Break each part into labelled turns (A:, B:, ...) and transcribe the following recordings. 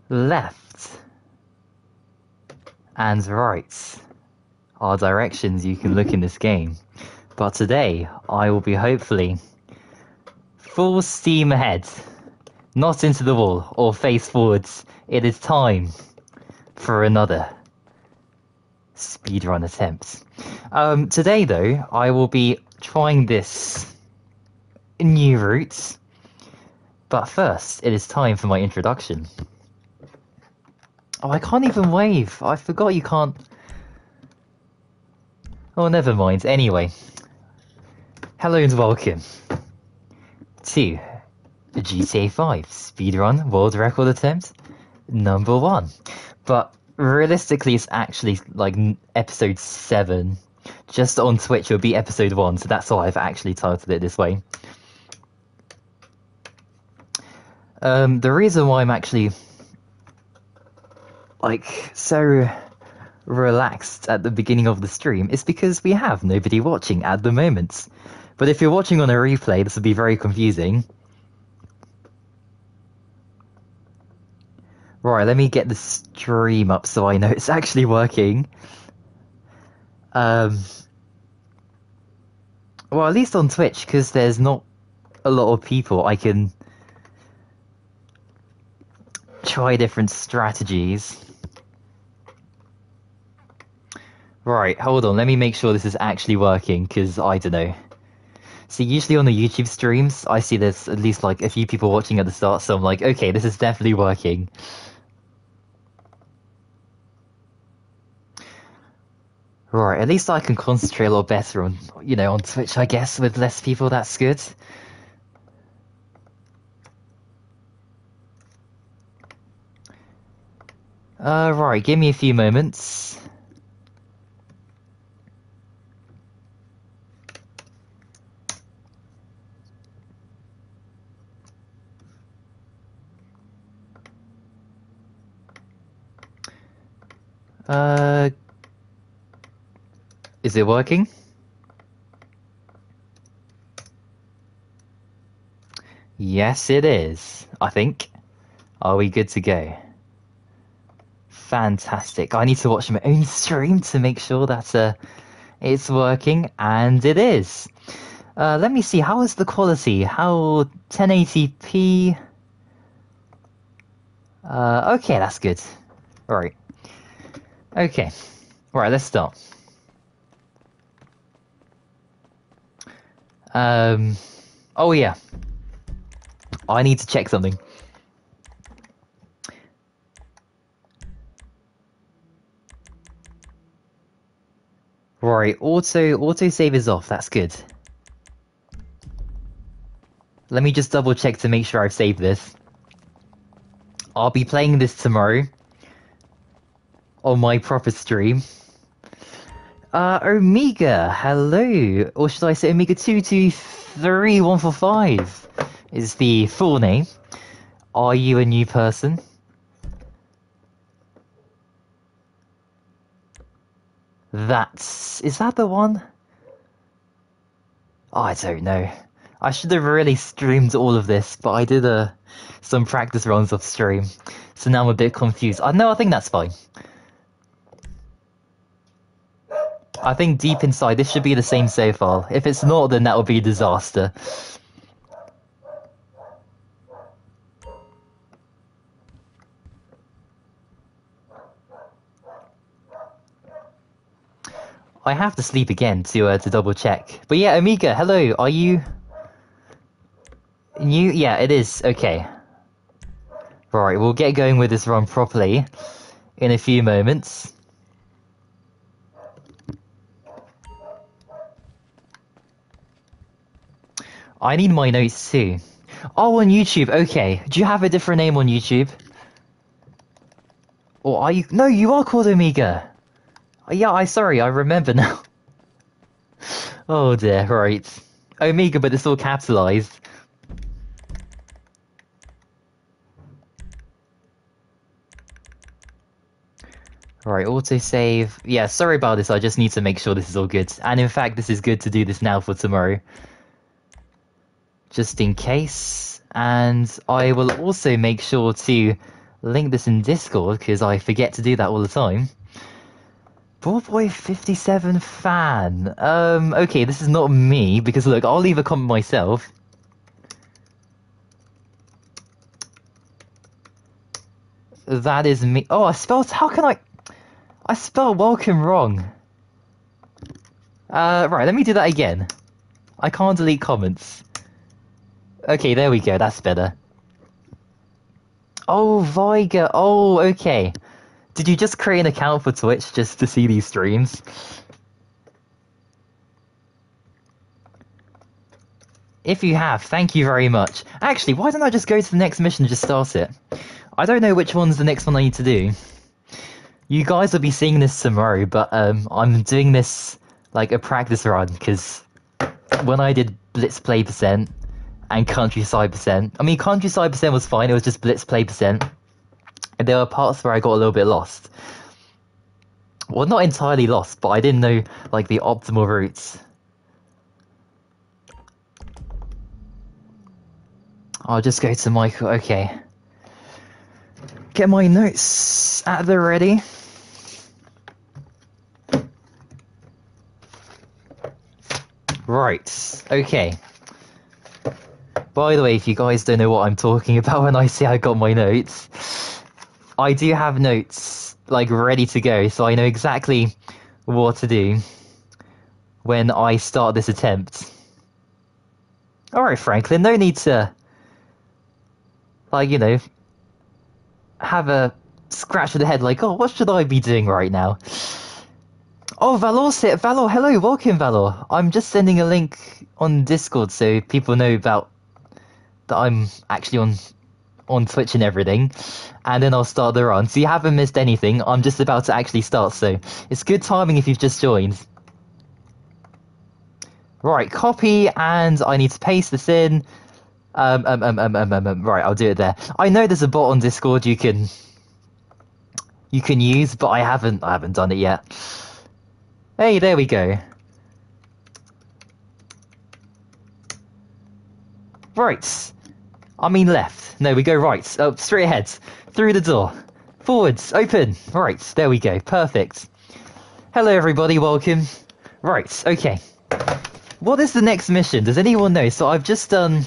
A: left and right are directions you can look in this game. But today, I will be hopefully full steam ahead, not into the wall or face forwards. It is time for another speedrun attempt. Today, though, I will be trying this new route. But first, it is time for my introduction. Oh, I can't even wave. I forgot you can't. Oh, never mind. Anyway, hello and welcome to the GTA 5 speedrun world record attempt number 1. But realistically, it's actually like episode 7. Just on Twitch, it'll be episode 1, so that's why I've actually titled it this way. The reason why I'm actually like so relaxed at the beginning of the stream is because we have nobody watching at the moment. But if you're watching on a replay, this will be very confusing. Right, let me get the stream up so I know it's actually working. Well, at least on Twitch, because there's not a lot of people, I can try different strategies. Right, hold on, let me make sure this is actually working, because I don't know. See, usually on the YouTube streams, I see there's at least like a few people watching at the start, so I'm like, okay, this is definitely working. Right, at least I can concentrate a lot better on, on Twitch, I guess, with less people, that's good. Right, give me a few moments. Is it working? Yes, it is, I think. Are we good to go? Fantastic. I need to watch my own stream to make sure that it's working, and it is. Let me see, how is the quality? How 1080p? Okay, that's good. Alright. Okay. Right, let's start. Oh yeah. I need to check something. Right, autosave is off, that's good. Let me just double check to make sure I've saved this. I'll be playing this tomorrow on my proper stream. Omega, hello. Or should I say Omega 223145 is the full name. Are you a new person? Is that the one? Oh, I don't know. I should have really streamed all of this, but I did some practice runs off stream. So now I'm a bit confused. No, I think that's fine. I think deep inside this should be the same save file. If it's not, then that would be a disaster. I have to sleep again to double check. But yeah, Omega, hello. Are you new? Yeah, it is. Okay. Right, we'll get going with this run properly in a few moments. I need my notes too. Oh, on YouTube. Okay. Do you have a different name on YouTube? Or are you? No, you are called Omega. Yeah, sorry, I remember now. Oh dear, right. Omega, but it's all capitalized. Right, autosave. Yeah, sorry about this, I just need to make sure this is all good. And in fact, this is good to do this now for tomorrow. Just in case. And I will also make sure to link this in Discord because I forget to do that all the time. Ballboy57 fan. Okay, this is not me because look, I'll leave a comment myself. That is me. Oh, how can I spelled welcome wrong. Right, let me do that again. I can't delete comments. Okay, there we go, that's better. Oh, Viger. Oh, okay. Did you just create an account for Twitch just to see these streams? If you have, thank you very much. Actually, why don't I just go to the next mission and just start it? I don't know which one's the next one I need to do. You guys will be seeing this tomorrow, but I'm doing this like a practice run, because when I did Blitz Play % and Countryside %, I mean, Countryside % was fine, it was just Blitz Play %. And there were parts where I got a little bit lost. Well, not entirely lost, but I didn't know, like, the optimal routes. I'll just go to Michael, okay. Get my notes at the ready. Right, okay. By the way, if you guys don't know what I'm talking about when I say I got my notes, I do have notes, like, ready to go, so I know exactly what to do when I start this attempt. Alright, Franklin, no need to, like, you know, have a scratch of the head like, oh, what should I be doing right now? Oh, Valor's here. Valor, hello, welcome, Valor. I'm just sending a link on Discord so people know about that I'm actually on Twitch and everything, and then I'll start the run. So you haven't missed anything. I'm just about to actually start, so it's good timing if you've just joined. Right, copy, and I need to paste this in. Right, I'll do it there. I know there's a bot on Discord you can use, but I haven't done it yet. Hey, there we go. Right. I mean left. No, we go right. Straight ahead. Through the door. Forwards. Open. Right. There we go. Perfect. Hello, everybody. Welcome. Right. Okay. What is the next mission? Does anyone know? So I've just done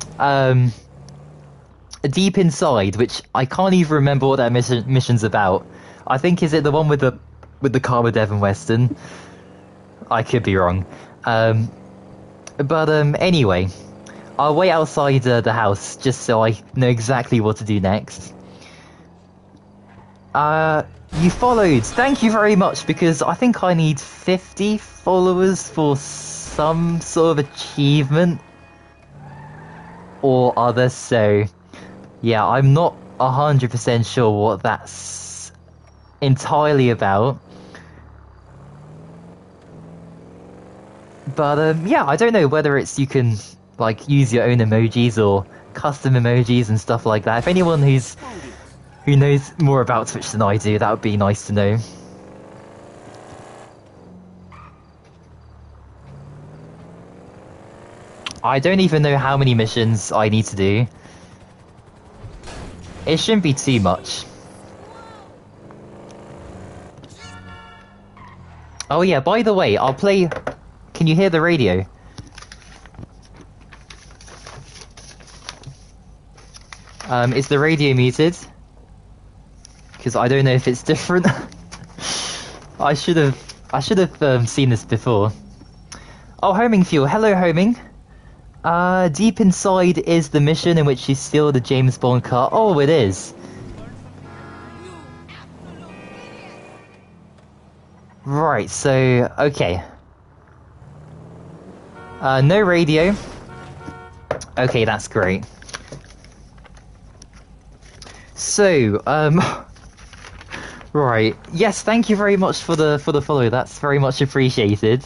A: Deep Inside, which I can't even remember what that mission's about. I think, is it the one with the car with Devon Weston? I could be wrong. But anyway, I'll wait outside the house just so I know exactly what to do next. You followed. Thank you very much, because I think I need 50 followers for some sort of achievement or other, so yeah, I'm not 100% sure what that's entirely about. But yeah, I don't know whether it's you can like use your own emojis or custom emojis and stuff like that. If anyone who knows more about Twitch than I do, that would be nice to know. I don't even know how many missions I need to do. It shouldn't be too much. Oh yeah, by the way, I'll play... Can you hear the radio? Is the radio muted? Because I don't know if it's different. I should have seen this before. Oh, Homing Fuel. Hello, Homing. Deep Inside is the mission in which you steal the James Bond car. Oh, it is. Right, so, okay. No radio. Okay, that's great. So, right. Yes, thank you very much for the follow. That's very much appreciated.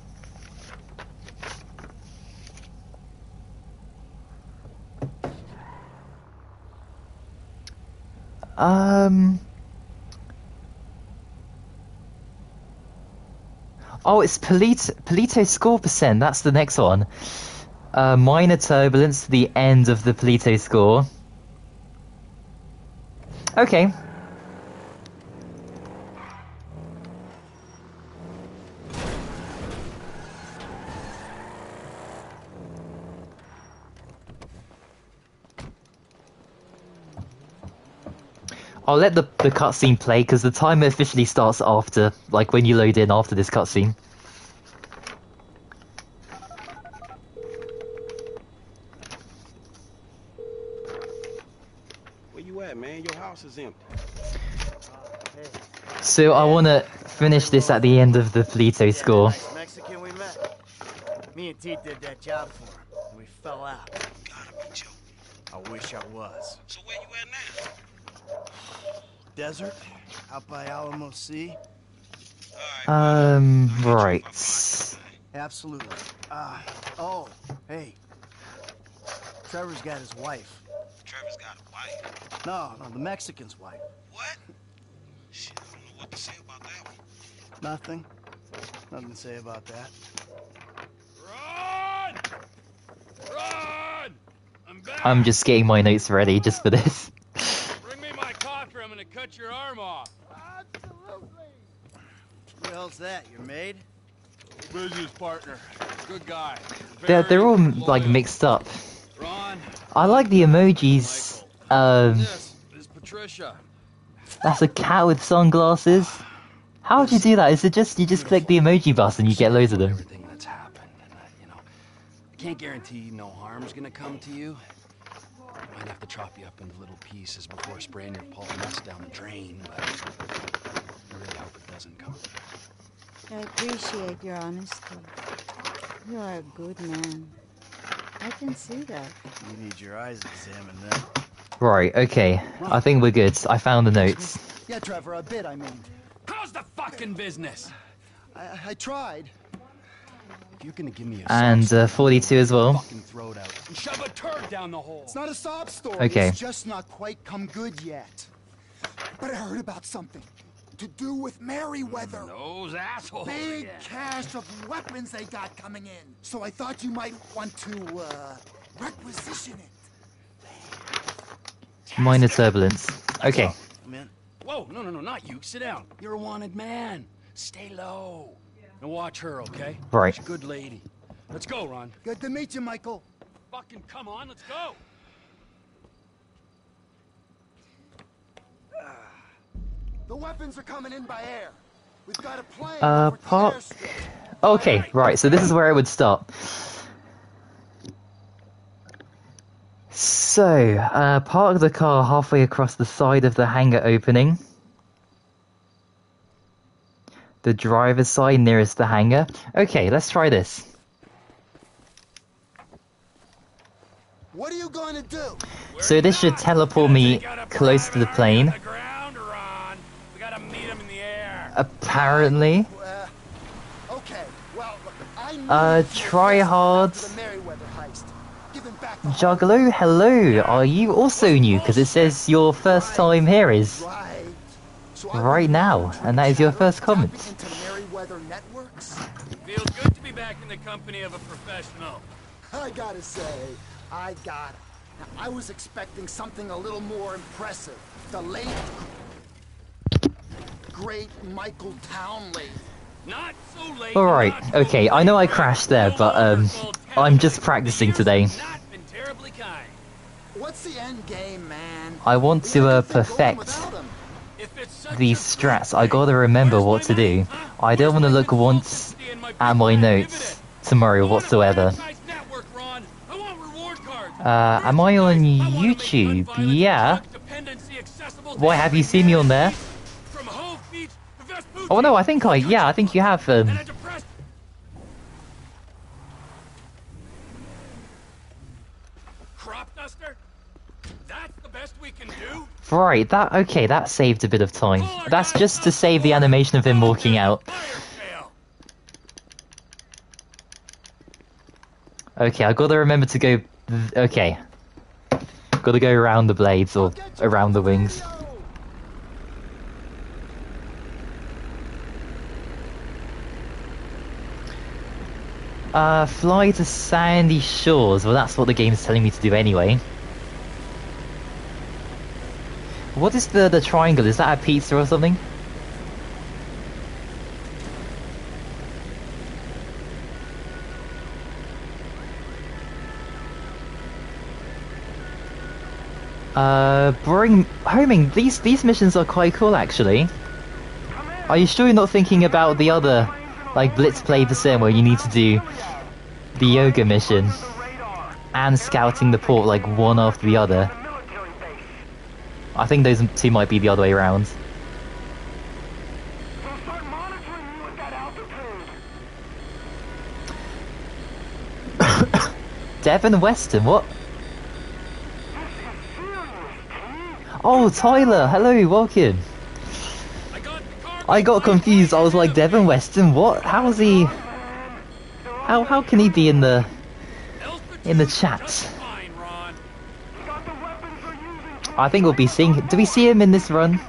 A: Oh, it's Polito score %. That's the next one. Minor turbulence to the end of the Polito score. Okay. I'll let the cutscene play because the timer officially starts after, like when you load in after this cutscene.
B: Where you at, man? Your house is empty.
A: So I want to finish this at the end of the Polito score.
C: Nice Mexican we met. Me and T did that job for him. We fell out.
B: Gotta be joking.
C: I wish I was.
B: So where you at now?
C: Desert, out by Alamo Sea.
A: Right.
C: Absolutely. Oh, hey. Trevor's got his wife.
B: Trevor's got a wife.
C: No, the Mexican's wife.
B: What? Shit, I don't know what to say about that one.
C: Nothing. Nothing to say about that.
D: Run! Run! I'm back!
A: I'm just getting my notes ready just for this.
D: Bring me my coffee, I'm gonna cut your arm off.
C: Absolutely. Who the hell's that? Your maid?
D: Business partner. Good guy.
A: They're all like mixed up.
D: Ron.
A: I like the emojis.
D: This is Patricia.
A: That's a cat with sunglasses. How would you do that? Is it just you just click the emoji button and you get loads of them?
E: Everything that's happened, and I can't guarantee no harm's gonna come to you. I might have to chop you up into little pieces before spraying your pulp mess down the drain, but I really hope it doesn't come.
F: I appreciate your honesty. You are a good man. I can see that.
C: You need your eyes examined then.
A: Right, okay. I think we're good. I found the notes.
G: Yeah, Trevor, a bit, I mean.
E: How's the fucking business?
G: I tried.
E: If you're gonna give me a
A: And
E: sob story,
A: 42 as well.
E: fucking throw it out and shove a turd down the hole.
G: It's not a sob story.
A: Okay.
G: It's just not quite come good yet. But I heard about something to do with Merryweather.
E: Those assholes.
G: Big cache of weapons they got coming in. So I thought you might want to, requisition it.
A: Minor turbulence. Okay.
C: I'm in.
E: Whoa, no, not you. Sit down. You're a wanted man. Stay low. And watch her, okay?
A: Right.
E: She's a good lady. Let's go, Ron.
G: Good to meet you, Michael.
E: Fucking come on, let's go.
G: The weapons are coming in by air. We've got a plane.
A: Park. Okay, right. So this is where it would start. So, park the car halfway across the side of the hangar opening. The driver's side nearest the hangar. Okay, let's try this.
G: What are you going to do?
A: So this should teleport me close to the plane.
D: We gotta meet him in the air.
A: Apparently.
G: Okay, well, I need
A: try hard.
G: the Merryweather heist. Give him back the
A: Juggalo, hello. Are you also new? Because it says your first time here is
G: right. So I
A: right now, and that is your first comment.
G: Tapping into Merryweather networks.
D: Feels good to be back in the company of a professional.
G: I gotta say, I got it. Now, I was expecting something a little more impressive. The late, great Michael Townley.
D: Not so late.
A: Alright,
D: not so
A: okay, I know I
D: late.
A: crashed there, but
D: Wonderful
A: I'm just
D: talent.
A: practicing
D: Years
A: today.
D: have Not been terribly kind.
G: What's the end game, man?
A: I want
G: We
A: to
G: gotta keep going
A: perfect
G: without him.
D: If it's such
A: these
D: a good
A: strats. I
D: thing,
A: gotta remember
D: where's
A: what
D: my
A: to do.
D: money, huh?
A: I don't want to
D: Where's my
A: look once
D: consultancy and my
A: at my
D: people
A: notes tomorrow
D: dividend?
A: whatsoever.
D: I want a franchise network, Ron. I want reward cards.
A: Am I on YouTube? Yeah. Why, have you seen me on there?
D: From Hove Beach to Vespucci.
A: Oh no, I think I think you have,
D: And a depressed crop duster? That's the best we can do?
A: Right, that saved a bit of time. That's just to save the animation of him walking out.
D: Fire sale.
A: Okay, I gotta remember to go. Okay. Gotta go around the blades or around the wings. Fly to sandy shores. Well, that's what the game's telling me to do anyway. What is the triangle? Is that a pizza or something? Homing, these missions are quite cool actually. Are you sure you're not thinking about the other, like Blitz Play the same where you need to do the yoga mission and scouting the port like one after the other? I think those two might be the other way around. Devon Weston, what? Oh, Tyler, hello, welcome. I got confused. I was like, Devon Weston, what? How is he? How can he be in the chat? I think we'll be seeing. Do we see him in this run?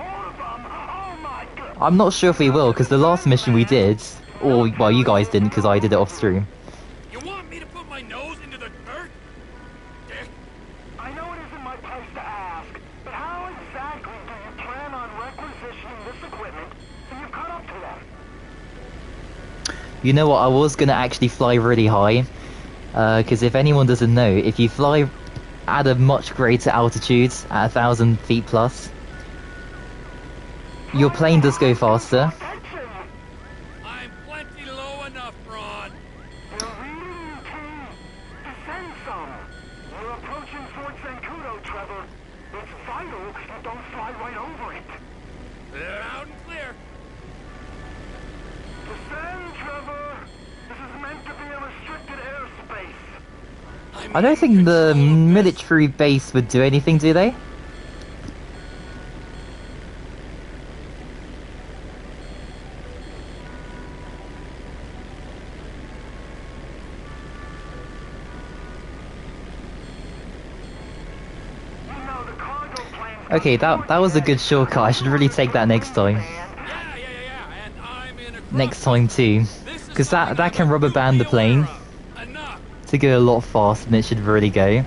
A: I'm not sure if we will, because the last mission we did, or well, you guys didn't, because I did it off stream.
D: You want me to put my nose into the dirt? Dick.
H: I know it isn't my place to ask, but how exactly do you plan on requisitioning this equipment so you've caught up to them?
A: You know what? I was gonna actually fly really high, because if anyone doesn't know, if you fly at a much greater altitude, at 1,000 feet plus, your plane does go faster.
D: I'm plenty low enough, Ron.
H: You're reading your team. Descend some. You're approaching Fort Zancudo, Trevor. It's vital you don't fly right over it.
D: They're out and clear.
H: Descend, Trevor. This is meant to be a restricted airspace.
A: I don't think the military base would do anything, do they? Okay, that was a good shortcut. I should really take that next time.
D: Yeah. And I'm in a
A: Next time too. Because that can rubber band the plane
D: enough.
A: to go a lot faster than it should really go.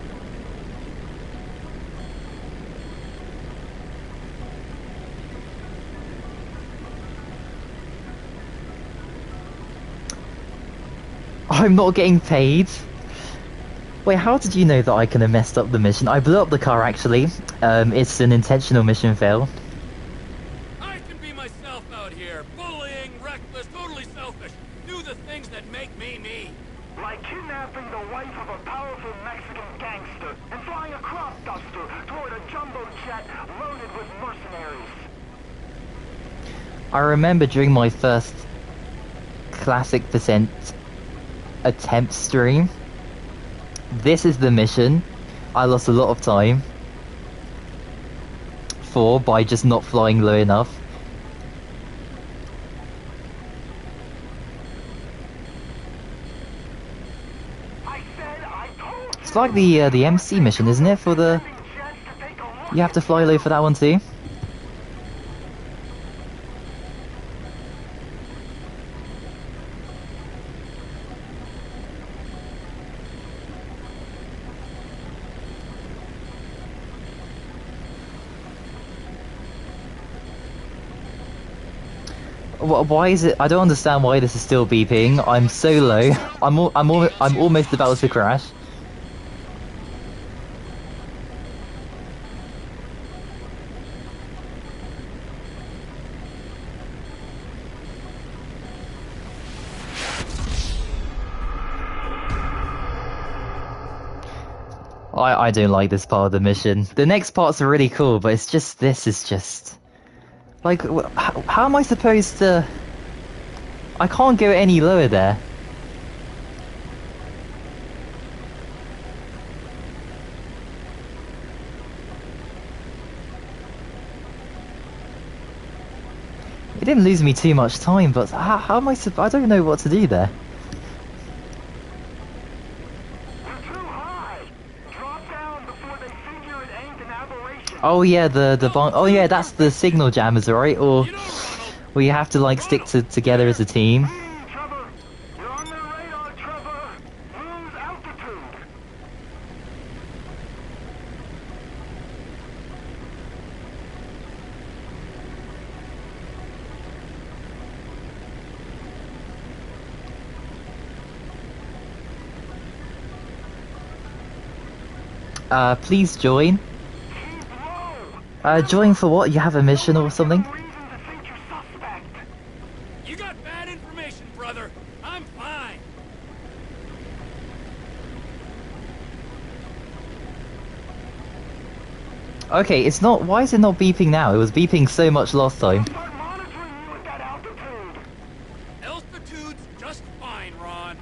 A: I'm not getting paid. Wait, how did you know that I could have messed up the mission? I blew up the car actually. It's an intentional mission fail.
D: I can be myself out here. Bullying, reckless, totally selfish. Do the things that make me me.
H: Like kidnapping the wife of a powerful Mexican gangster and flying a crop duster toward a jumbo jet loaded with mercenaries.
A: I remember during my first Classic Percent attempt stream, this is the mission I lost a lot of time for by just not flying low enough. It's like the MC mission, isn't it? For the you have to fly low for that one too. Why is it? I don't understand why this is still beeping. I'm so low. I'm almost about to crash. I don't like this part of the mission. The next parts are really cool, but it's just this is just. Like, how am I supposed to... I can't go any lower there. It didn't lose me too much time, but how am I I don't know what to do there. Oh yeah, oh yeah, that's the signal jammers, right? Or you have to like stick together as a team. Please join. Join for what? You have a mission or something?
D: You got bad information, brother. I'm fine.
A: Okay, it's not. Why is it not beeping now? It was beeping so much last time.
D: Altitude's just fine, Ron.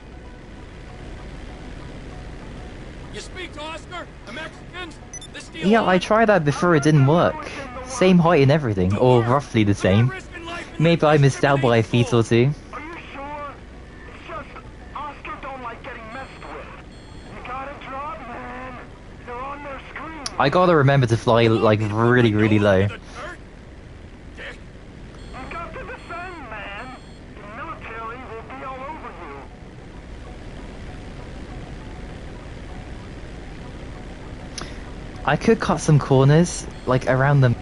D: You speak to Oscar? A Mexican? This deal
A: Yeah,
D: on?
A: I tried that before. It didn't work. Same height and everything, or roughly the same. Maybe I missed out by a feet or two.
H: Are you sure? It's just Oscar don't like getting messed with. You gotta drop, man. They're on their screen.
A: I gotta remember to fly like really low.
H: You got to defend, man. The military will be all over you.
A: I could cut some corners, like around them.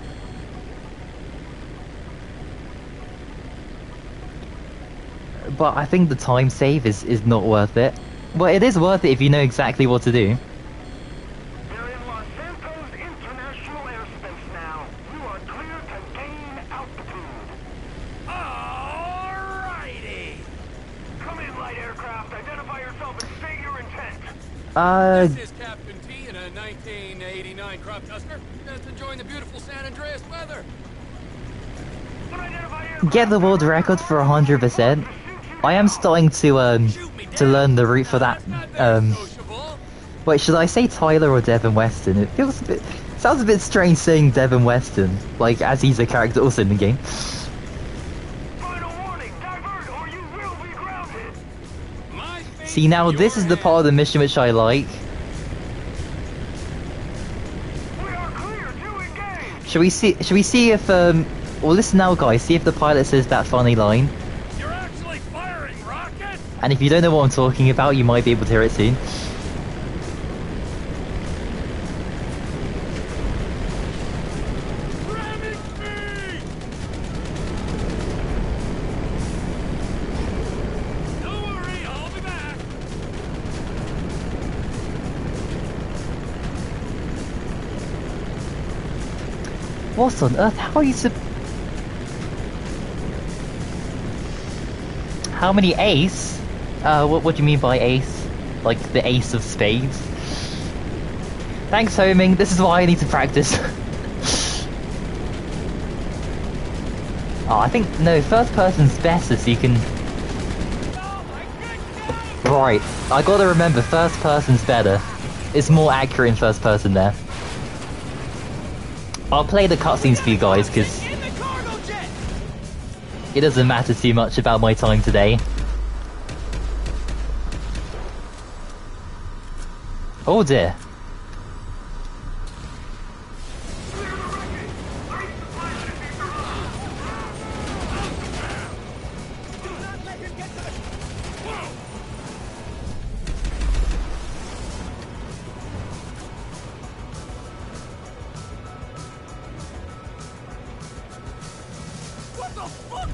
A: But I think the time save is not worth it. Well, it is worth it if you know exactly what to do.
H: They're in Los Santos International Airspace now. You are clear to gain altitude.
D: Alrighty.
H: Come in, light aircraft. Identify yourself and state your intent.
D: This is Captain T in a 1989 crop duster. Just enjoying the beautiful San Andreas weather.
A: Get the world record for 100%. I am starting to learn the route for that. Wait, should I say Tyler or Devin Weston? It feels a bit, sounds a bit strange saying Devin Weston, like as he's a character also in the game.
H: Final warning, divert or you will be grounded.
A: See, now this is the part of the mission which I like.
H: We are clear to engage.
A: Should we see if well, listen now guys, see if the pilot says that funny line.
D: You're actually firing rockets?
A: And if you don't know what I'm talking about, you might be able to hear it soon.
D: Ramming me! Don't worry, I'll be back.
A: What on earth? How are you How many ace? What do you mean by ace? Like the ace of spades? Thanks, homing. This is why I need to practice. Oh, I think no. First person's better, so you can. Right, I gotta remember, first person's better. It's more accurate in first person there. I'll play the cutscenes for you guys, because it doesn't matter too much about my time today. Oh dear.
D: What the fuck?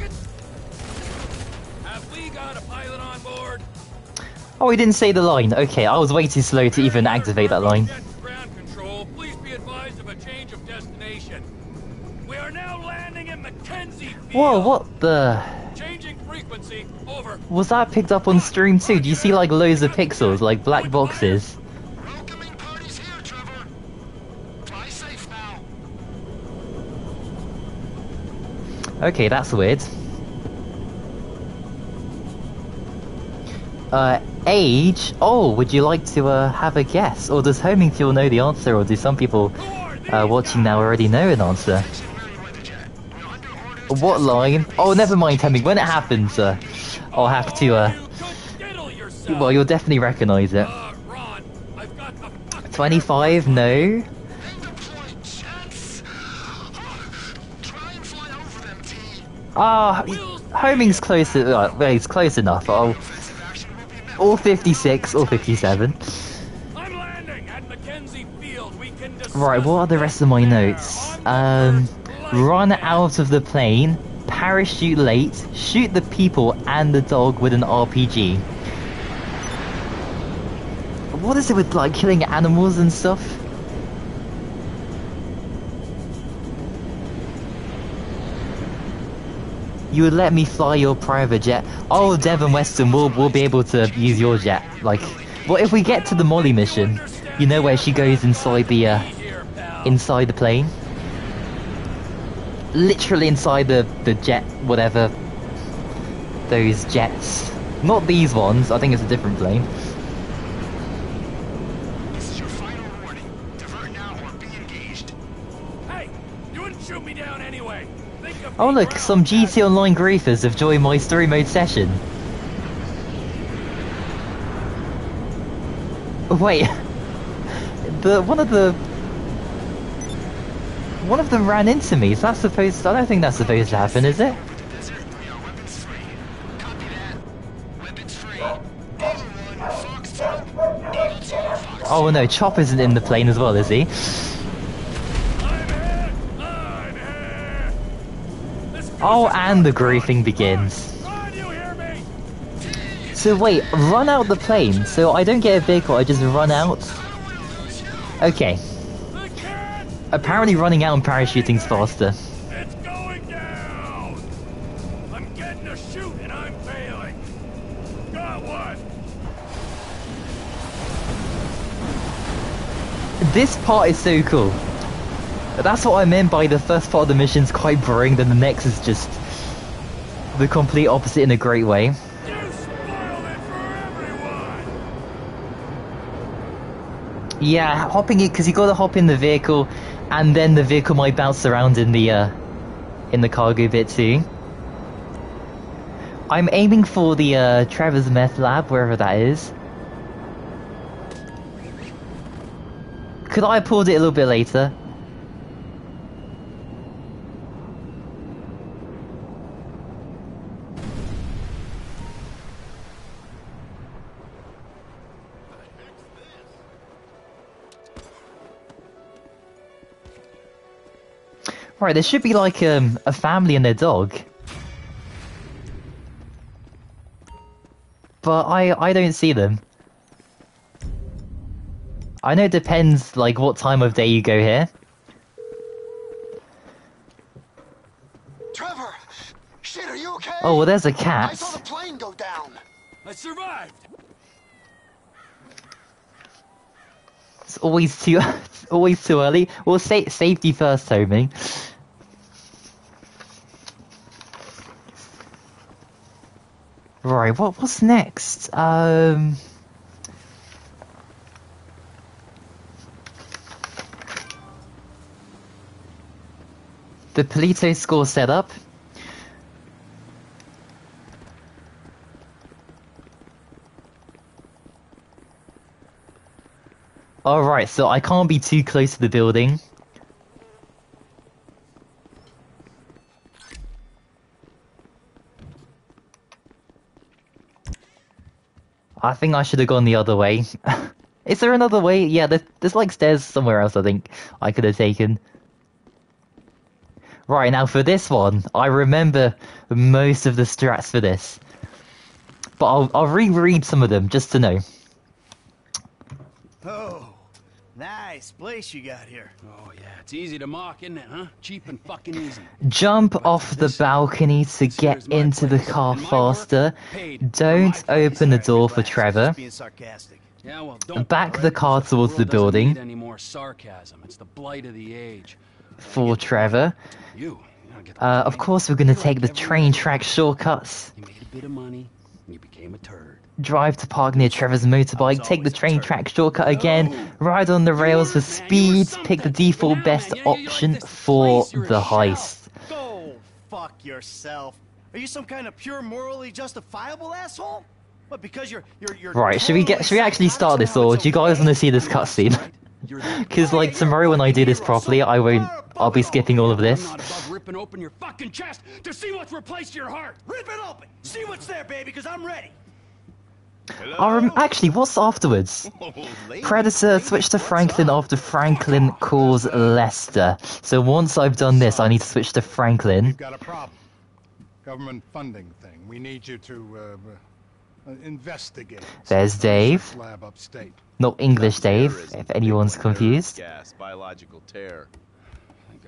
D: Have we got a pilot on board?
A: Oh, he didn't say the line. Okay, I was way too slow to even activate that line.
D: Ground control, please be advised of a change of destination. We are now landing in Mackenzie Field.
A: Whoa, what the...
D: Changing frequency, over.
A: Was that picked up on stream too? Do you see like loads of pixels, like black boxes?
G: Welcoming party's here, Trevor. Fly safe now.
A: Okay, that's weird. Age? Oh, would you like to have a guess? Or does Homing Fuel know the answer, or do some people watching now already know an answer? What line? Oh, never mind, Homing. When it happens, I'll have to, well, you'll definitely recognize it.
D: Ron, I've got the
A: 25? No. Ah, Homing's close. Well, he's close enough. Oh, or 56 or 57.
D: I'm landing at Mackenzie Field. We can discuss
A: Right, what are the rest of my notes? Run out of the plane, parachute late, shoot the people and the dog with an RPG. What is it with like killing animals and stuff? You would let me fly your private jet. Oh, Devon Weston, we'll be able to use your jet. Like, well, if we get to the Molly mission, you know where she goes inside the plane? Literally inside the jet, whatever. Those jets. Not these ones, I think it's a different plane.
H: This is your final warning. Divert now or be engaged.
D: Hey, you wouldn't shoot me down anyway. Think of
A: Oh
D: me
A: look,
D: ground
A: some GT Online griefers have joined my story mode session. Wait, one of them ran into me. Is that supposed? I don't think that's supposed to happen, is it?
H: Desert, we are weapons free. Copy that. Weapons free. Eagle 1, Fox 2. Eagle 2, Fox 2.
A: Oh no, Chop isn't in the plane as well, is he?
D: I'm here! This
A: Oh,
D: goose is
A: and the
D: run,
A: griefing begins.
D: Run, you hear me?
A: So wait, run out the plane. So I don't get a vehicle, I just run out. Okay.
D: I can't!
A: Apparently running out and parachuting's faster.
D: It's going down! I'm getting a shoot and I'm failing. Got one!
A: This part is so cool. That's what I meant by the first part of the mission's quite boring, then the next is just the complete opposite in a great way.
D: You spoiled it for everyone!
A: Yeah, hopping it, because you gotta hop in the vehicle, and then the vehicle might bounce around in the cargo bit too. I'm aiming for the Trevor's Meth Lab, wherever that is. Could I have pulled it a little bit later? Right, there should be like a family and their dog. But I don't see them. I know it depends like what time of day you go here.
G: Trevor! Shit, are you okay?
A: Oh, well there's a
G: I
A: cat.
G: saw the plane go down.
D: I survived!
A: It's always too it's always too early. Well, safety first, Tommy. Right, what's next? The Polito score setup. Alright, so I can't be too close to the building. I think I should have gone the other way. Is there another way? Yeah, there's like stairs somewhere else I think I could have taken. Right, now for this one, I remember most of the strats for this. But I'll reread some of them just to know.
C: Oh, nice place you got here.
E: Oh, yeah. It's easy to mock, isn't it, huh? Cheap and fucking easy.
A: Jump off the balcony to get into the car faster. Don't open the door for Trevor.
C: Just being sarcastic.
E: Yeah, well, don't
A: Back
E: bother,
A: the car
E: because
A: towards the
E: world doesn't
A: building.
E: need any more sarcasm. It's the blight of the age.
A: For Trevor.
E: You know, get the
A: Of
E: point.
A: course we're gonna
E: You're
A: take
E: like
A: the train track shortcuts.
E: You made a bit of money, and you became a turd.
A: Drive to park near Trevor's motorbike, take the train track shortcut again, ride on the rails for speed, pick the default best option for the heist.
C: Go fuck yourself. Are you some kind of pure morally justifiable asshole? What, because you're
A: Right, should we actually start this, or do you guys want to see this cutscene? Because like tomorrow when I do this properly, I'll be skipping all of this.
E: I'm not above ripping open your fucking chest to see what's replaced your heart.
C: Rip it open. See what's there, baby, because I'm ready.
A: Actually, what's afterwards? Predator, switch to Franklin after Franklin calls Lester. So once I've done this, I need to switch to Franklin.
I: We've got a problem. Government funding thing. We need you to investigate.
A: There's Dave.
I: Lab upstate.
A: Not English Dave, if anyone's confused.
J: Gas, biological terror.
E: Thank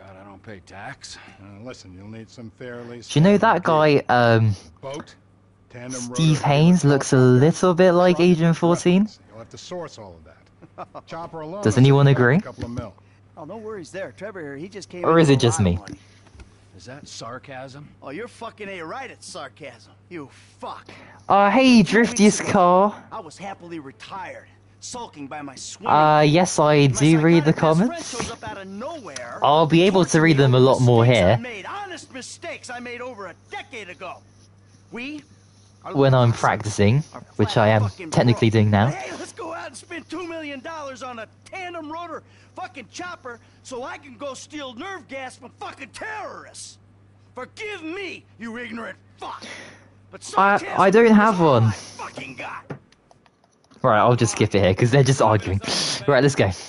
E: God, I don't pay tax.
I: Listen, you'll need some fairly...
A: Do you know that guy,
I: Boat, tandem
A: Steve
I: rotor,
A: Haynes looks a little bit like
I: truck,
A: Agent 14?
I: weapons. You'll have to source all of that. Chopper alone...
A: Does
I: will
A: anyone
I: save back
A: agree?
I: a couple of mil.
C: Oh, no worries there. Trevor here, he just came
A: Or
C: in
A: is
C: with
A: it
C: a
A: just
C: lot of
A: me?
C: money.
E: Is that sarcasm?
C: Oh, you're fucking A right at sarcasm. You fuck.
A: Hey, Drifty's car.
C: I was happily retired, sulking by my swimming.
A: Yes, I do read the comments.
C: Shows up out of nowhere.
A: I'll be able to read them a lot more here.
C: Honest mistakes I made over a decade ago. We are
A: When I'm practicing, which I am technically doing now.
C: Hey, let's go out and spend $2 million on a tandem rotor fucking chopper so I can go steal nerve gas from fucking terrorists. Forgive me, you ignorant fuck. But
A: I don't have one.
C: I fucking got.
A: Right, I'll just skip it here because they're just arguing. Right, let's go.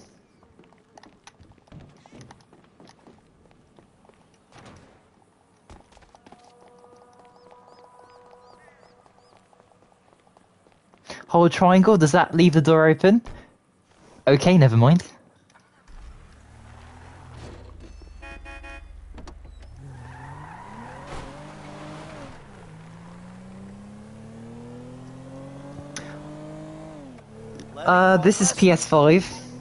A: Hold triangle, does that leave the door open? Okay, never mind. This is PS5.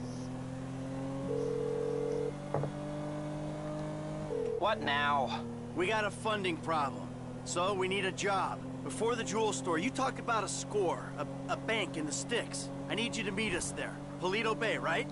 C: What now? We got a funding problem, so we need a job. Before the jewel store, you talked about a score, a bank in the sticks. I need you to meet us there. Polito Bay, right?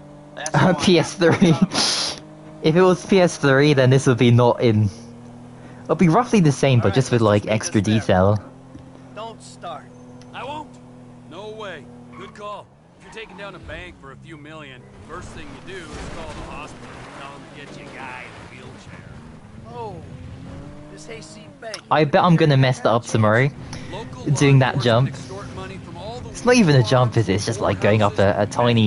A: PS3. If it was PS3, then this would be not in... It'll be roughly the same, but just with like extra detail.
C: Don't start.
D: I won't. No way. Good call. If you're taking down a bank for a few million, first thing you do is call the hospital and tell them to get you a guy in a wheelchair.
C: Oh, this hayseed bank.
A: I bet I'm gonna mess that up tomorrow. Doing that jump. It's not even a jump, is it? It's just like going up a tiny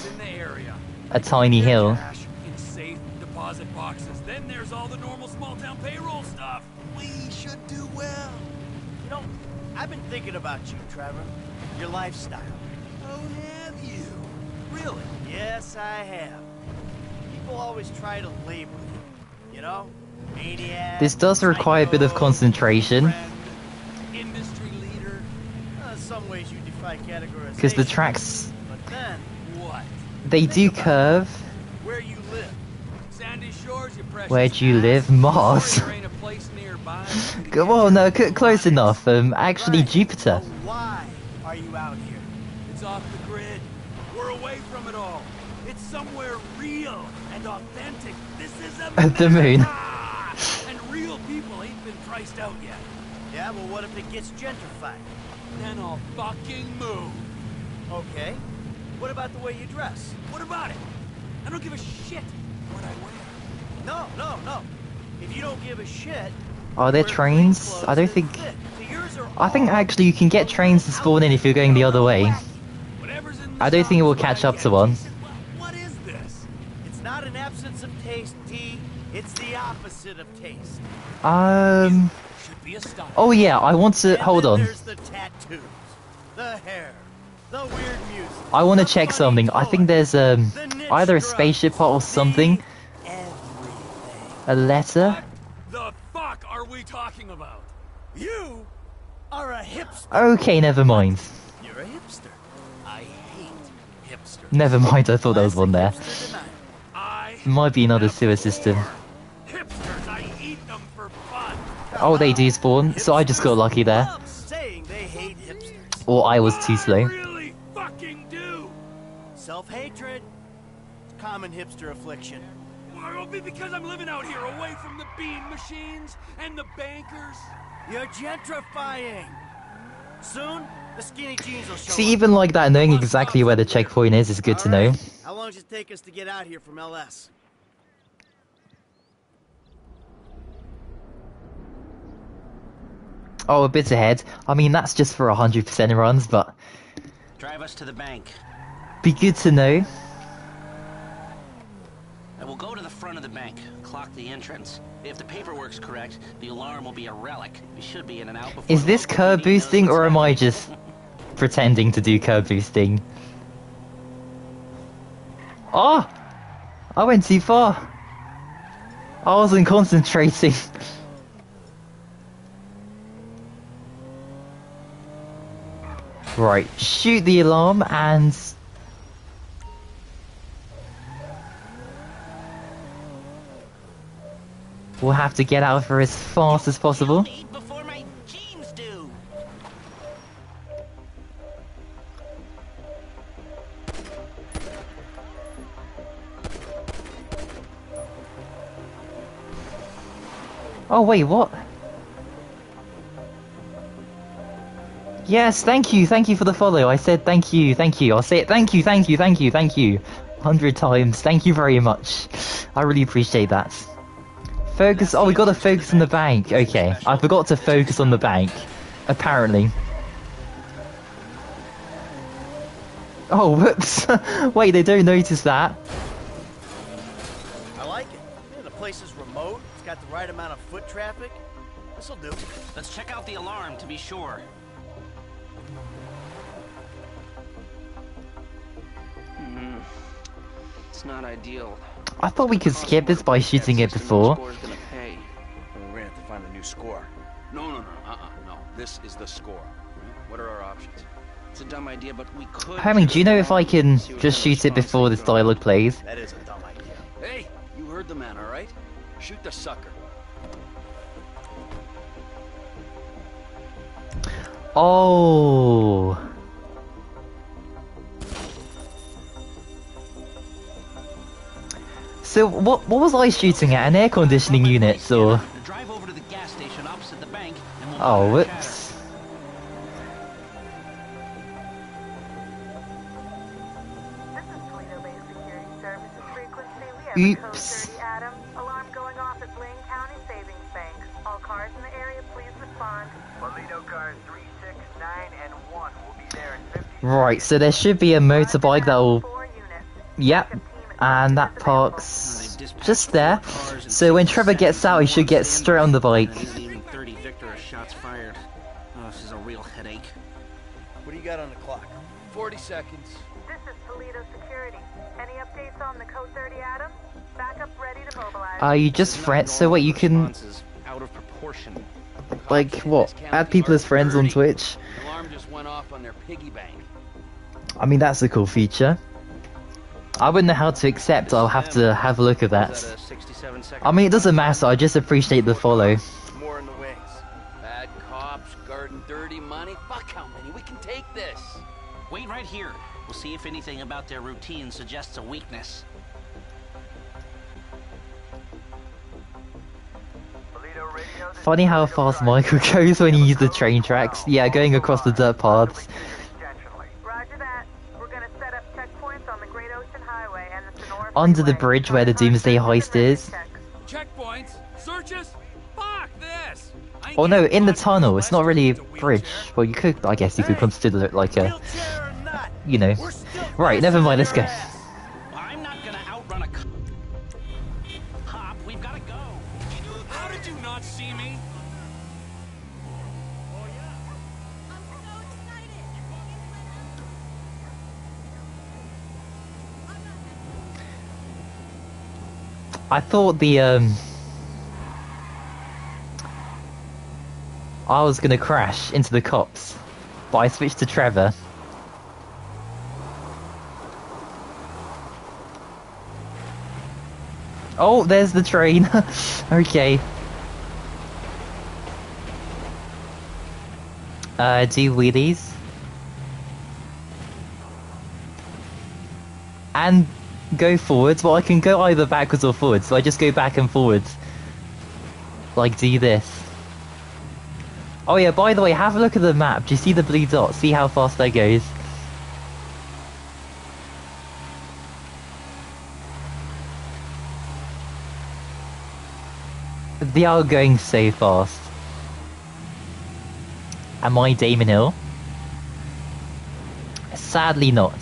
A: hill.
D: In safe deposit boxes. Then there's all the normal small town payroll stuff.
C: We should do well. You know, I've been thinking about you, Trevor. Your lifestyle. Oh, have you? Really? Yes, I have. People always try to label you. You know? Maniac,
A: This does require a bit of concentration.
C: Industry leader. Some ways you defy categorization.
A: Because the tracks,
C: But then, what?
A: they do curve.
C: Where you live?
D: Sandy Shores, you precious.
A: Where do you live? Mars.
D: There ain't a place nearby.
A: Come on, no, close enough. Actually, Jupiter.
C: So why are you out here?
D: It's off the grid. We're away from it all. It's somewhere real and authentic. This is a
A: The moon.
D: And real people ain't been priced out yet.
C: Yeah, well, what if it gets gentrified?
D: Then I'll fucking move.
C: Okay. What about the way you dress?
D: What about it? I don't give a shit what I wear.
C: No. If you don't give a shit...
A: Are there trains? I don't think... I think actually you can get trains to spawn in if you're going the other way. I don't think it will catch up to one.
C: What is this? It's not an absence of taste, T. It's the opposite of taste.
D: Should be a style.
A: Oh yeah, I want to... Hold on.
C: There's the tattoos, the hair, the weird music.
A: I want to check something. I think there's either a spaceship or something. A letter.
D: What the fuck are we talking about?
C: You are a hipster.
A: Okay, never mind.
C: You're a hipster. I hate hipsters.
A: Never mind, I thought there was one there.
C: Hipster tonight.
A: Might be another sewer system.
D: Hipsters, I eat them for fun.
A: Oh, they do spawn, so I just got lucky there.
C: Stop saying they hate hipsters.
A: Or I was too slow.
D: Really fucking do.
C: Self-hatred. It's common hipster affliction.
D: Well, it'll be because I'm living out here away from the bean machines and the bankers.
C: You're gentrifying. Soon, the skinny jeans will show
A: See,
C: up.
A: even like that, knowing exactly where the checkpoint is good to know.
C: How long does it take us to get out here from LS?
A: Oh, a bit ahead. I mean, that's just for 100% runs, but...
J: Drive us to the bank.
A: Be good to know.
J: And we'll go to the front of the bank, clock the entrance. If the paperwork's correct, the alarm will be a relic. We should be in and out before...
A: Is this curb boosting, or am I just pretending to do curb boosting? Oh! I went too far. I wasn't concentrating. Right, shoot the alarm and... we'll have to get out of here as fast as possible.
J: Before my jeans do.
A: Oh wait, what? Yes, thank you for the follow. I said thank you. I'll say it, thank you. 100 times, thank you very much. I really appreciate that. Focus, oh we gotta focus on the bank, okay. I forgot to focus on the bank, apparently. Oh, whoops. Wait, they don't notice that.
C: I like it. Yeah, the place is remote. It's got the right amount of foot traffic. This'll do.
J: Let's check out the alarm to be sure. It's not ideal.
A: I thought we could skip this by shooting it before.
C: We're gonna have to find a new score.
E: No. This is the score. What are our options?
J: It's a dumb idea, but we could...
A: Herming, do you know if I can just shoot it before this dialogue plays?
C: That is a dumb idea.
E: Hey, you heard the man, all right? Shoot the sucker.
A: Oh... So what was I shooting at? An air conditioning unit or?
J: Drive over to the gas station opposite the bank and we'll
A: oh, whoops.
K: This is Toledo Bay Security Services frequency. We have
A: Oops.
K: code 30 Adam. Alarm going off at Blaine County Savings Bank. All cars in the area, please respond.
H: Toledo cars 3, 6, 9, and 1 will be there in 50.
A: Right, so there should be a motorbike that will.
K: 4 units.
A: Yep. And that parks just there. So when Trevor gets out, he should get straight on the bike.
J: 30 Victor shots fired. Oh, this is a real headache.
C: What do you got on the clock?
E: 40 seconds.
K: This is Toledo Security. Any updates on the code 30 Adam? Backup ready to mobilize.
A: You just friends, so what you can,
J: Out of proportion.
A: like, what? Add people as friends on Twitch?
E: Alarm just went off on their piggy bank.
A: I mean, that's a cool feature. I wouldn't know how to accept, I'll have to have a look at that. I mean, it doesn't matter, I just appreciate the follow.
C: More in the wings.
E: Bad cops, guarding dirty money. Fuck how many? We can take this.
J: Wait right here. We'll see if anything about their routine suggests a weakness.
A: Funny how fast Michael goes when he uses the train tracks. Yeah, going across the dirt paths.
K: Roger that. We're gonna set up checkpoints on the Great Ocean Highway and the Sonora
A: Under the
K: Freeway.
A: bridge where the Doomsday heist is.
D: Checkpoints? Searches? Fuck this! I ain't
A: Oh no,
D: getting
A: in the
D: caught
A: tunnel, it's not really a
D: to a
A: bridge.
D: wheelchair.
A: Well, you could, I guess you could consider it like a,
C: Wheelchair or not,
A: you know.
C: we're still
A: Right, never mind, let's go.
C: ass.
J: I'm not gonna outrun a cop. We've gotta go.
D: How did you not see me?
A: I thought the, I was gonna crash into the cops, but I switched to Trevor. Oh, there's the train. Okay. Do wheelies. And go forwards. Well, I can go either backwards or forwards, so I just go back and forwards. Like, do this. Oh yeah, by the way, have a look at the map. Do you see the blue dot? See how fast that goes? They are going so fast. Am I Damon Hill? Sadly not.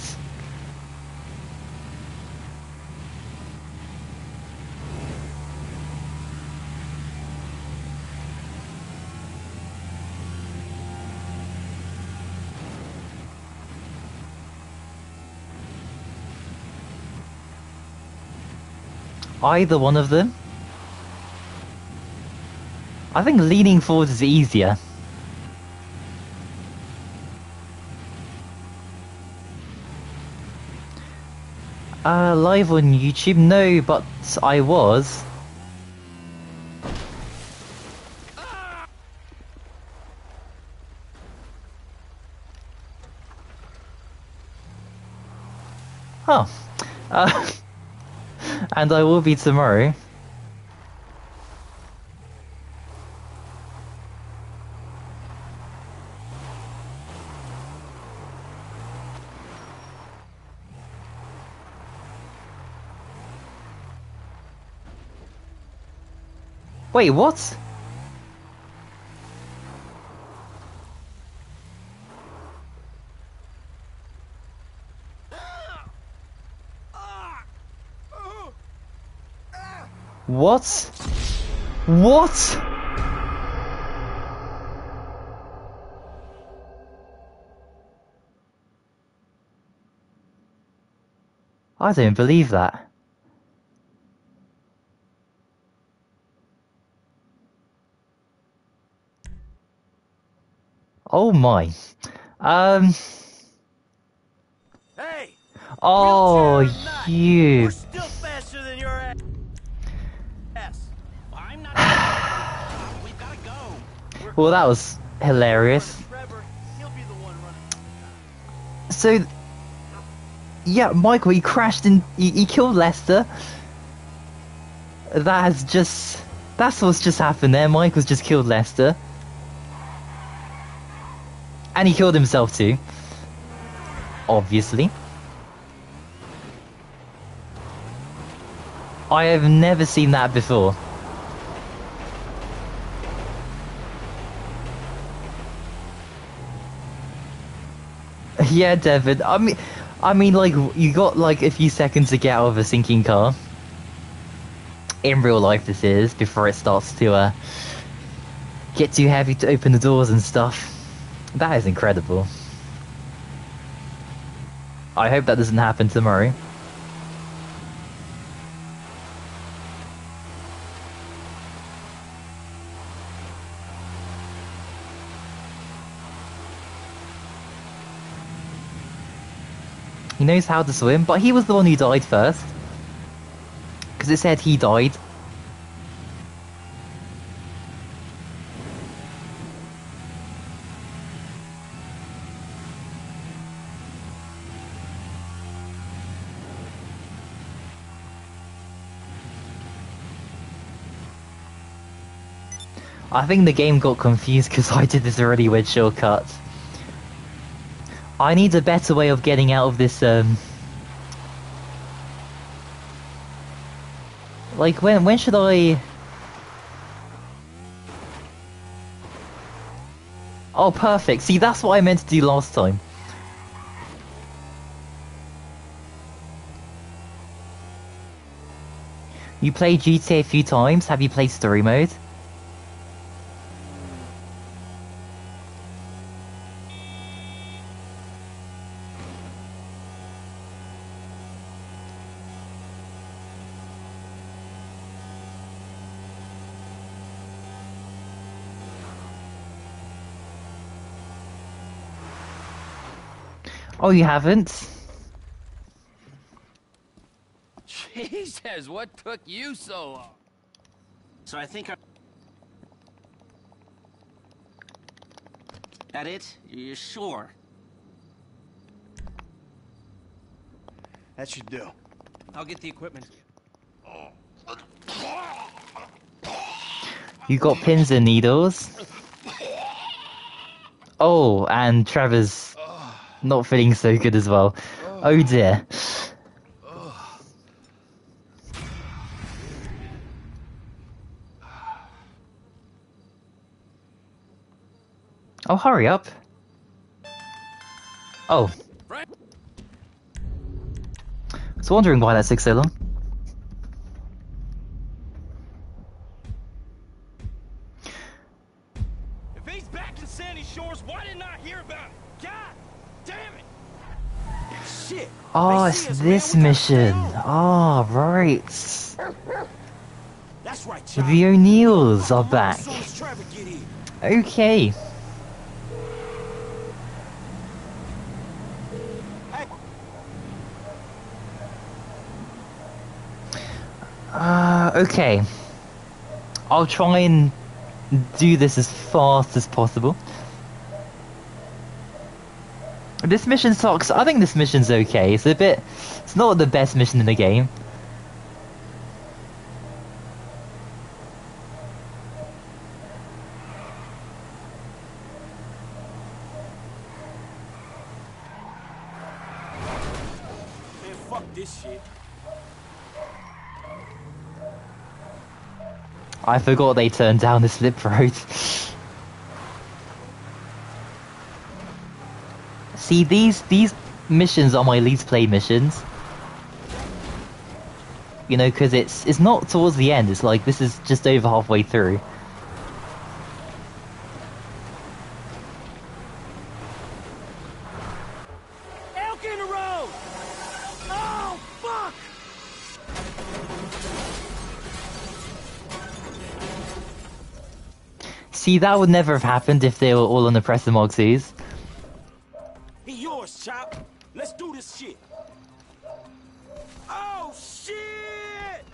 A: Either one of them. I think leaning forward is easier. Live on YouTube? No, but I was. Oh. And I will be tomorrow. Wait, what? What? What? I don't believe that. Oh my.
C: Hey!
A: Oh,
C: wheelchair or not,
A: you.
C: We're still faster than your ass.
J: I'm not. We've gotta go.
A: Well, that was hilarious.
C: Trevor, he'll be the one running.
A: So, yeah, Michael, he crashed in. He killed Lester. That's what's just happened there. Michael's just killed Lester. And he killed himself too. Obviously. I have never seen that before. Yeah, Devin. I mean, like, you got like a few seconds to get out of a sinking car. In real life, this is before it starts to get too heavy to open the doors and stuff. That is incredible. I hope that doesn't happen tomorrow. He knows how to swim, but he was the one who died first. Because it said he died. I think the game got confused because I did this really weird shortcut. I need a better way of getting out of this, like, when should I... Oh, perfect. See, that's what I meant to do last time. You played GTA a few times? Have you played story mode? Oh, you haven't?
D: Jesus, what took you so long?
J: So I think that it? You're sure?
C: That should do.
D: I'll get the equipment.
A: You got pins and needles? Oh, and Trevor's not feeling so good as well. Oh dear. Oh, hurry up. Oh. I was wondering why that took so long.
D: If he's back in Sandy Shores, why didn't I hear about it? God damn it!
C: Shit.
A: Oh, it's this mission. Oh, right.
C: That's That's right, Chop.
A: The O'Neills are back.
C: As soon as Trevor get here.
A: Okay. Okay. I'll try and do this as fast as possible. This mission sucks. I think this mission's okay. It's not the best mission in the game.
C: Man, fuck this shit.
A: I forgot they turned down the slip road. See, these missions are my least played missions. You know, because it's not towards the end. It's like this is just over halfway through.
C: Elk in the road! Oh, fuck!
A: See, that would never have happened if they were all on the Pressamog 2s.
C: He yours, Chop. Let's do this shit. Oh, shit!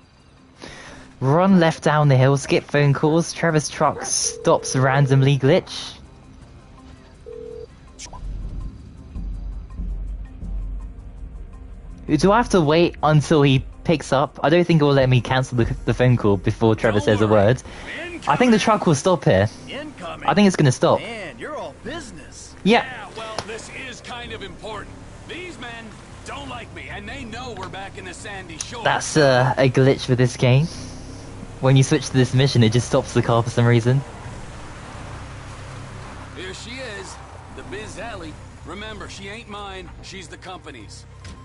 A: Run left down the hill, skip phone calls, Trevor's truck stops randomly glitch. Do I have to wait until he picks up? I don't think it will let me cancel the phone call before Trevor says a word. I think the truck will stop here.
C: Incoming.
A: I think it's gonna stop.
C: Man, you're all business.
A: Yeah.
D: Well, this is kind of important. These men don't like me, and they know we're back in the sandy shore.
A: That's a glitch with this game. When you switch to this mission, it just stops the car for some reason.
D: Here she is, the Biz Alley. Remember, she ain't mine, she's the company's.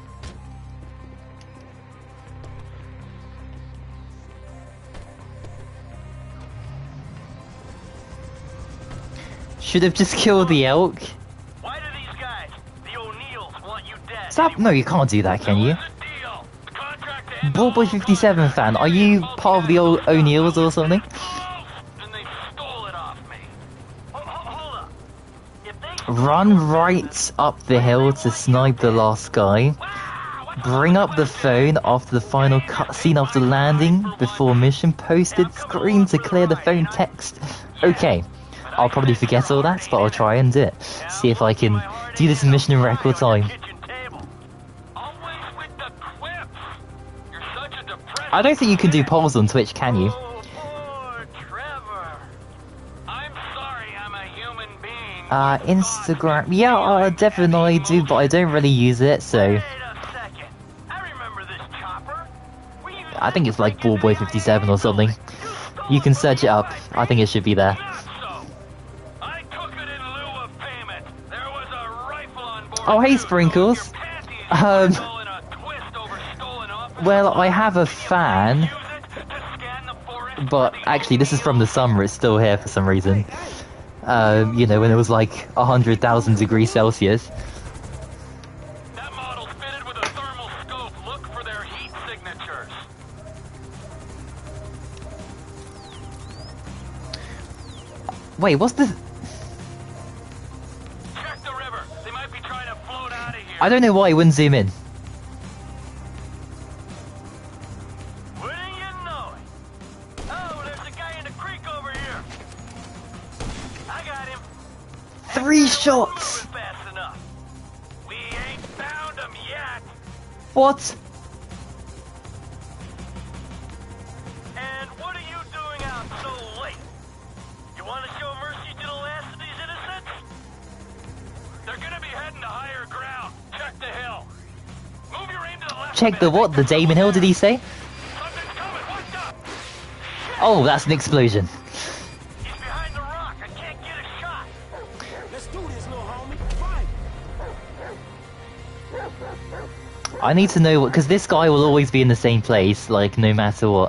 A: Should have just killed the elk.
H: Why do these guys, the O'Neills, want you dead?
A: Stop! No, you can't do that, can you? Ballboy 57 fan, are you part of the old O'Neills or something? Run right up the hill to snipe the last guy. Bring up the phone after the final cutscene after landing before mission posted screen to clear the phone text. Okay, I'll probably forget all that, but I'll try and do it. See if I can do this mission in record time. I don't think you can do polls on Twitch, can you? Instagram. Yeah, definitely do, but I don't really use it, so. I think it's like Ballboy57 or something. You can search it up. I think it should be there. Oh, hey, Sprinkles. Well, I have a fan, but actually this is from the summer, it's still here for some reason. You know, when it was like 100,000 degrees Celsius.
H: That model's fitted with a thermal scope. Look for their heat signatures.
A: Wait, what's the...
H: Check the river. They might be trying to float out of here.
A: I don't know why it wouldn't zoom in.
H: Wouldn't you know it? Oh, there's a guy in the creek over here. I got him.
A: 3 shots!
H: Fast enough. We ain't found him yet.
A: What?
H: And what are you doing out so late? You want to show mercy to the last of these innocents? They're gonna be heading to higher ground. Check the hill. Move your aim to the left.
A: Check the what? The Damon Hill, did he say?
H: Something's coming. Watch out.
A: Oh, that's an explosion.
H: He's behind the rock. I can't get a shot.
C: Let's do this, little homie. Fight.
A: I need to know what, because this guy will always be in the same place, like, no matter what.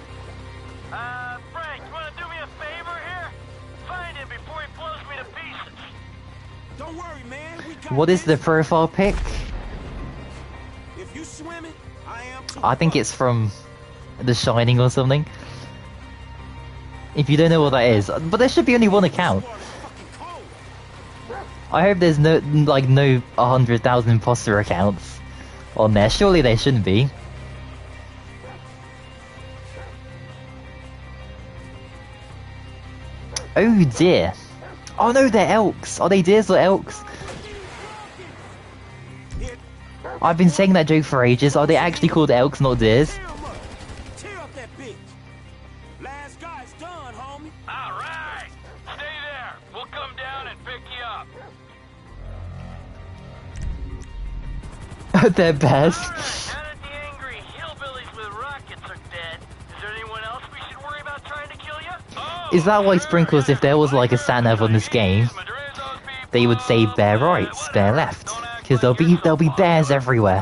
H: Frank, you want to do me a favor here? Find him before he blows me to pieces.
C: Don't worry, man. We got
A: What is the
C: this.
A: profile pic?
C: If you swimming, I am too.
A: I think it's from The Shining or something. If you don't know what that is, but there should be only one account. I hope there's no 100,000 imposter accounts on there. Surely there shouldn't be. Oh dear. Oh no, they're elks. Are they deers or elks? I've been saying that joke for ages. Are they actually called elks, not deers?
H: Tear up that bitch. Last guy's done, homie. All right. Stay there. We'll come down and pick you up.
A: They're bears.
H: Now that the angry hillbillies with rockets are dead, is there anyone else we should worry about trying to kill you? Oh,
A: Is that why Sprinkles, if there was like a sat nav on this game, they would say bear right, bear left? Because there'll be bears everywhere.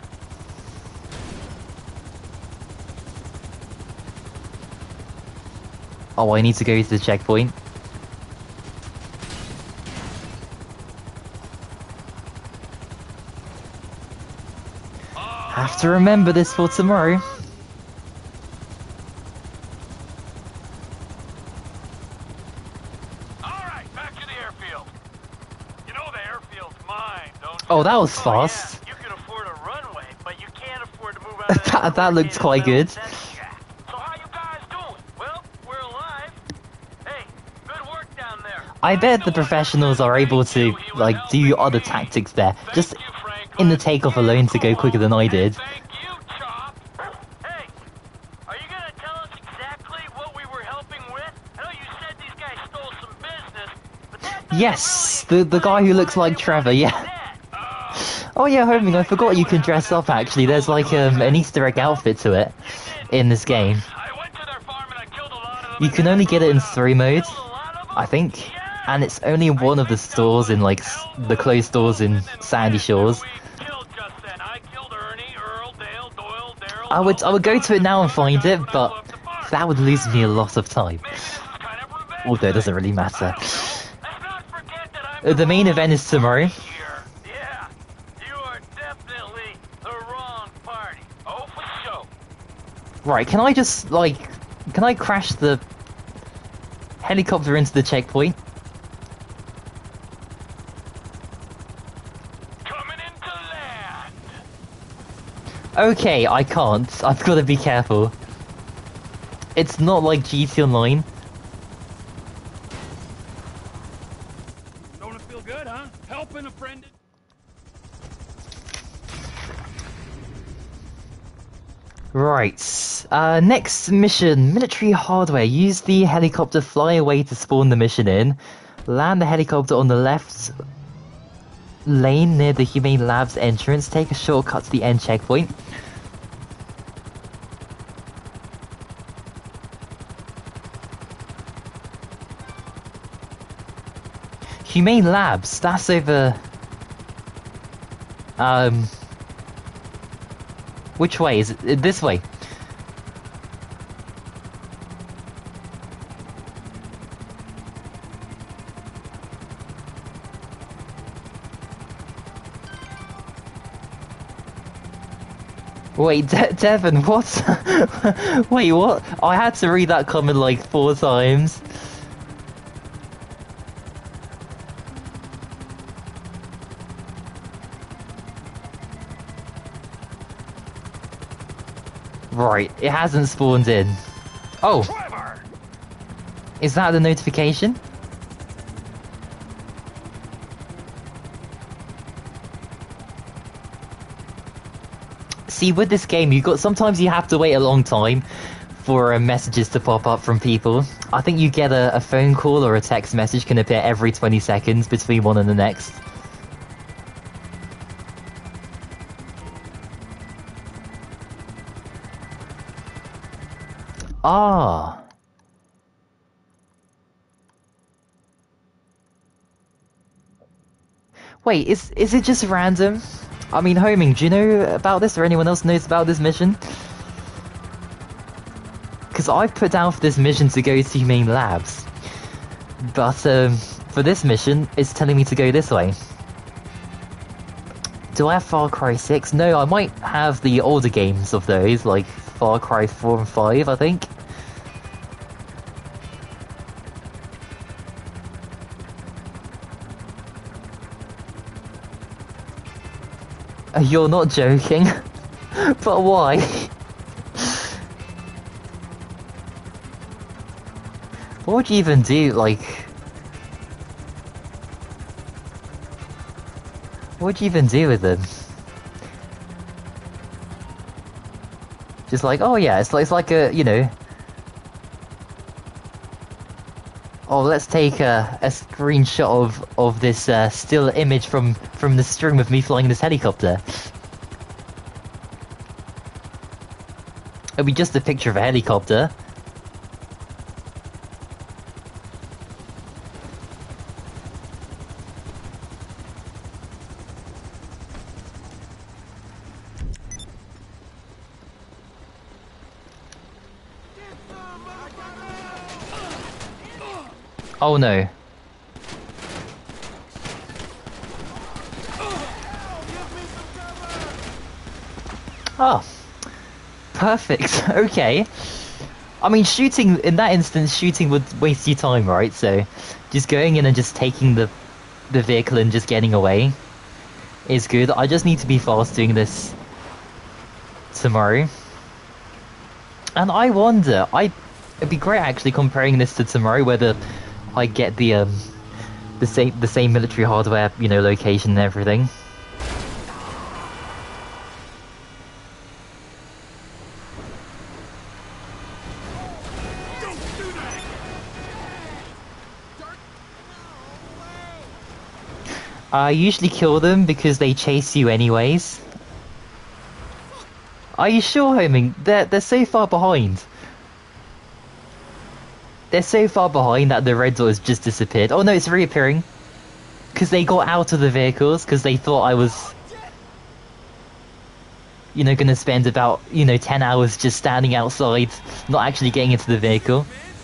A: Oh, I need to go to the checkpoint. Have to remember this for tomorrow. Oh, that was fast.
H: You can afford a runway, but you can't afford to move out of that.
A: That looked quite good.
H: So how you guys doing? Well, we're alive. Hey, good work down there.
A: I bet the professionals are able to like do other tactics there. Just in the takeoff alone to go quicker than I did.
H: Thank you, Chop. Hey, are you gonna tell us exactly what we were helping with? I know you said these guys stole some business, but that
A: Yes, the guy who looks like Trevor, yeah. Oh yeah, homing, I forgot you can dress up actually. There's like an Easter egg outfit to it in this game. You can only get it in 3 modes, I think. And it's only in one of the stores in like the closed stores in Sandy Shores. I would go to it now and find it, but that would lose me a lot of time. Although it doesn't really matter. The main event is tomorrow. Right, can I just, like, can I crash the helicopter into the checkpoint?
H: coming into land.
A: Okay, I can't. I've got to be careful. It's not like GT Online.
D: Don't it feel good, huh? Helping a friend.
A: Right, next mission, military hardware. Use the helicopter fly away to spawn the mission in. Land the helicopter on the left lane near the Humane Labs entrance. Take a shortcut to the end checkpoint. Humane Labs, that's over... Which way? Is it this way? Wait, Devon, what? Wait, what? I had to read that comment like 4 times. Right, it hasn't spawned in. Oh! Is that the notification? See, with this game, sometimes you have to wait a long time for messages to pop up from people. I think you get a phone call or a text message can appear every 20 seconds between one and the next. Ah. Wait, is it just random? I mean, Homing, do you know about this or anyone else knows about this mission? Because I've put down for this mission to go to Humane Labs. But for this mission, it's telling me to go this way. Do I have Far Cry 6? No, I might have the older games of those, like Far Cry 4 and 5, I think. You're not joking? But why? What would you even do, like... What would you even do with them? Just like, oh yeah, it's like a, you know... Oh, let's take a screenshot of this still image from the stream of me flying this helicopter. It'll be just a picture of a helicopter. Oh no. Oh. Perfect. Okay. I mean, shooting, in that instance, shooting would waste your time, right? So, just going in and just taking the vehicle and just getting away is good. I just need to be fast doing this tomorrow. And I wonder, it'd be great actually comparing this to tomorrow, whether I get the same military hardware, you know, location and everything. I usually kill them because they chase you anyways. Are you sure, Homing? They're so far behind. They're so far behind that the red dot has just disappeared. Oh no, it's reappearing. Because they got out of the vehicles, because they thought I was... You know, gonna spend about, you know, 10 hours just standing outside, not actually getting into the vehicle.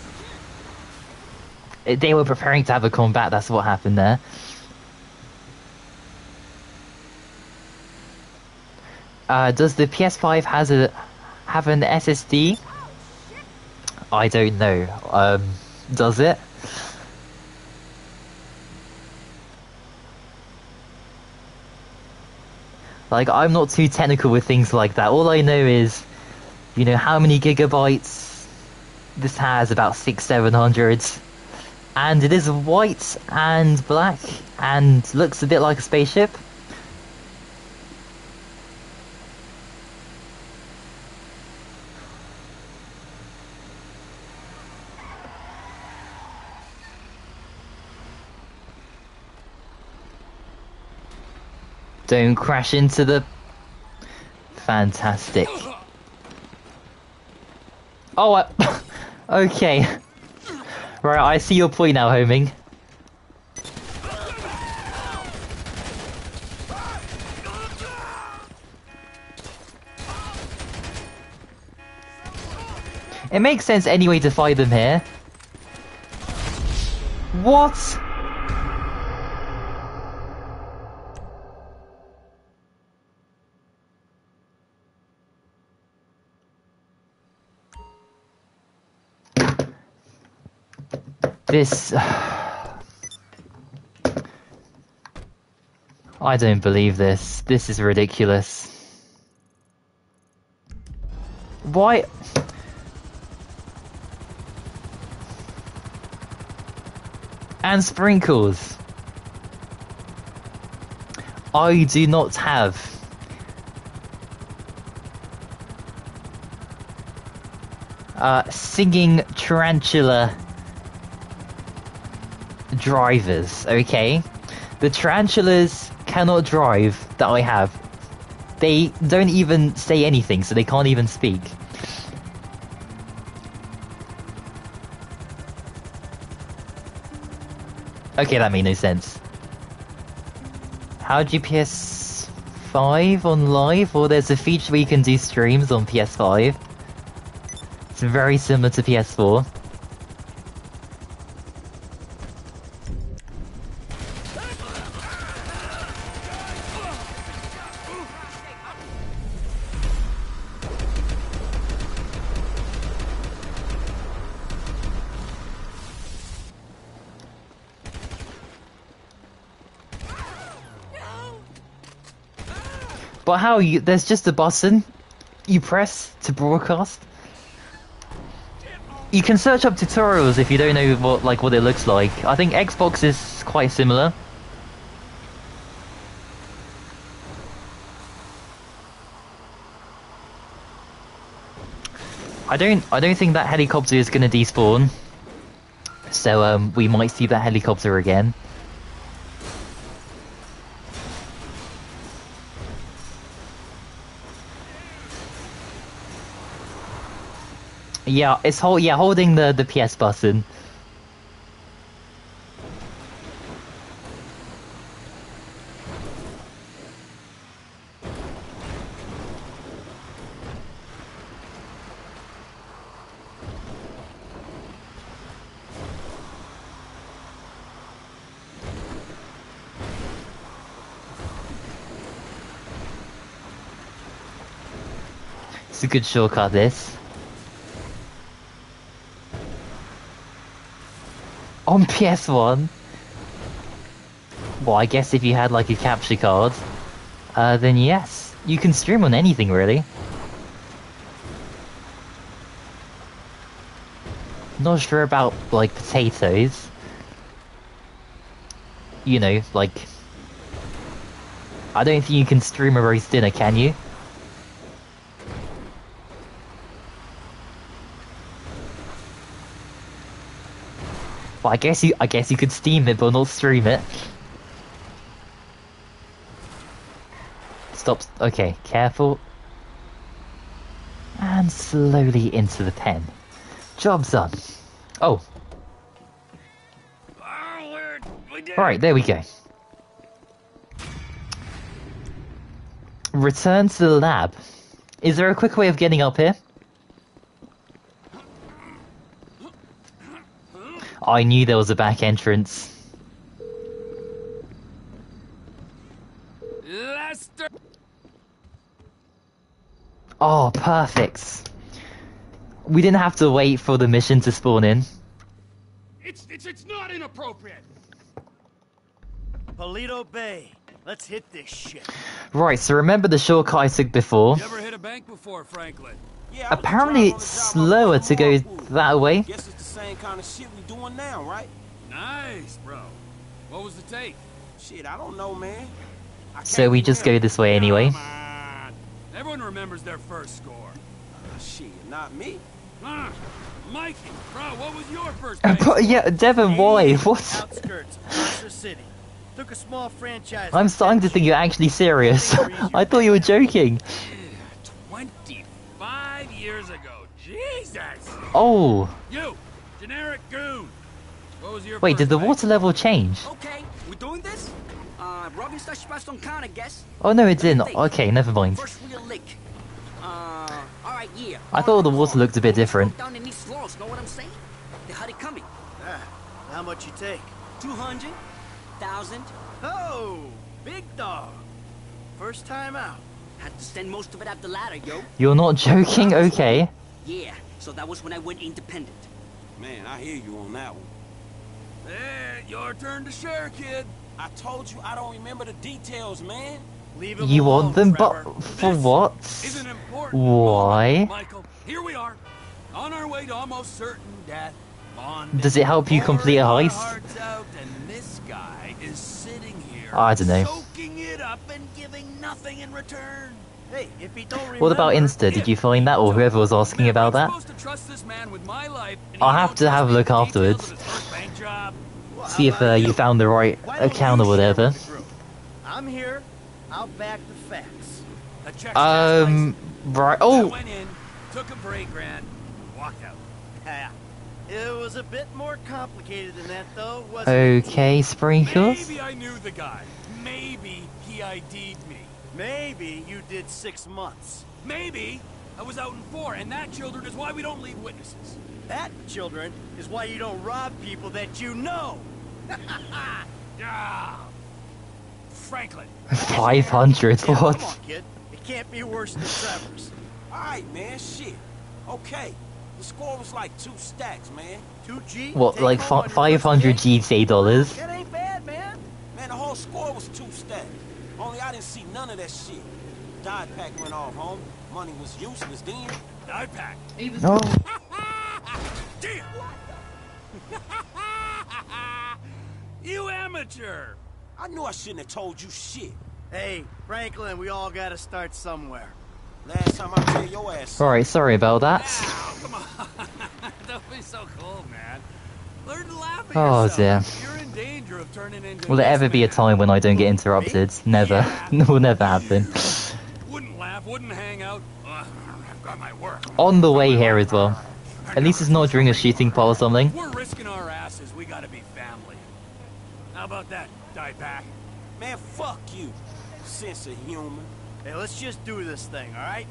A: They were preparing to have a combat, that's what happened there. Does the PS5 have an SSD? I don't know. Does it? Like, I'm not too technical with things like that. All I know is, you know, how many gigabytes this has, about 600-700. And it is white and black and looks a bit like a spaceship. Don't crash into the... Fantastic. Oh, okay. Right, I see your point now, Homing. It makes sense anyway to fight them here. What? This... I don't believe this. This is ridiculous. Why... And sprinkles. I do not have... singing tarantula... drivers, okay? The tarantulas cannot drive that I have. They don't even say anything, so they can't even speak. Okay, that made no sense. How do you PS5 on live? Well, there's a feature where you can do streams on PS5. It's very similar to PS4. But how you? There's just a button you press to broadcast. You can search up tutorials if you don't know what it looks like. I think Xbox is quite similar. I don't think that helicopter is gonna despawn. So we might see that helicopter again. Yeah, it's holding the PS button. It's a good shortcut, this. On PS1? Well, I guess if you had like a capture card, then yes, you can stream on anything really. Not sure about like potatoes. You know, like, I don't think you can stream a roast dinner, can you? Well, I guess you could Steam it, but not stream it. Stop. Okay, careful. And slowly into the pen. Job's done. Oh. Alright, there we go. Return to the lab. Is there a quick way of getting up here? I knew there was a back entrance.
D: Lester.
A: Oh, perfect. We didn't have to wait for the mission to spawn in.
D: It's not inappropriate.
C: Paleto Bay. Let's hit this shit.
A: Right, so remember the shortcut I took before?
D: You ever hit a bank before, Franklin?
L: Yeah,
A: Apparently it's slower to go that way.
L: Guess it's the same kind of shit we doing now, right?
D: Nice, bro. What was the take?
L: Shit, I don't know, man.
A: So we just go this way anyway.
D: Come on. Everyone remembers their first score.
L: Shit, not me.
D: Mikey, bro, what was your first
A: Yeah, Devin, why? What?
C: Outskirts, Monster City. Took a small franchise.
A: I'm starting to think you're actually serious. I thought you were joking.
D: 25 years ago. Jesus!
A: Oh.
D: You, generic goon. What was your
A: Wait,
D: first
A: did the
D: bank?
A: water level change?
M: Okay, we're doing this? Robin starts fast on count, I guess.
A: Oh no, it didn't. Okay, never mind.
M: First real lick. Alright, yeah.
A: I thought the water looked a bit different.
M: Down in these floors, know what I'm saying? The honey coming.
C: How much you take?
M: 200, 1,000.
C: Oh, big dog. First time out.
M: Had to send most of it up the ladder, yo.
A: You're not joking? Okay.
M: Yeah, so that was when I went independent.
L: Man, I hear you on that one.
D: Your turn to share, kid.
L: I told you I don't remember the details, man.
C: Leave
A: You want them, but for what?
D: Is an important
A: Why?
D: moment, Michael. Here we are, on our way to almost certain death.
A: Does it help you complete a heist?
D: Hearts out, and this guy is sitting here,
A: I don't know.
D: soaking it up and giving nothing in return.
C: Hey, if he don't remember,
A: What about Insta? Did you find that, or whoever was asking about that?
D: I'm supposed to trust this man with my life, and
A: I'll
D: he
A: have
D: don't
A: to have a
D: trust me
A: look
D: with the details
A: afterwards.
D: of his first bank job.
A: See if you found the right account or whatever.
C: I'm here. I'll back the facts.
D: The check's
A: Right.
D: I
A: Oh.
D: went in, took a break, ran, walked out.
C: It was a bit more complicated than that, though, wasn't it?
A: Okay, sprinkles.
D: Maybe I knew the guy. Maybe he ID'd me.
C: Maybe you did 6 months.
D: Maybe I was out in 4, and that, children, is why we don't leave witnesses.
C: That, children, is why you don't rob people that you know.
D: Ah, Franklin.
A: 500.
C: Yeah,
A: What?
C: come on, kid. It can't be worse than Trevor's.
L: Alright, man, shit. Okay. The score was like 2 stacks, man.
C: 2G?
A: What,
C: Take
A: like
C: home on your
A: 500 GTA dollars?
C: That ain't bad, man.
L: Man, the whole score was 2 stacks. Only I didn't see none of that shit. dye pack went off, home. Money was useless then.
D: Dye pack.
A: No.
D: Damn! You amateur!
L: I knew I shouldn't have told you shit.
C: Hey, Franklin, we all gotta start somewhere.
L: Last time I tell your ass.
A: Alright, sorry about that.
D: Ow, come on. Don't be so cold, man. Learn to laugh at
A: Oh
D: yourself.
A: dear.
D: You're in danger of turning into
A: Will there
D: this
A: ever be a
D: man.
A: time when I don't get interrupted? Never. Will never happen.
D: Wouldn't laugh, wouldn't hang out. I've got my work.
A: On the way here as well. At least it's not during a shooting pot or something.
D: We're risking our asses. We gotta be family. How about that, dye pack?
L: Man, fuck you. Sense of humor.
C: Hey, let's just do this thing, all right?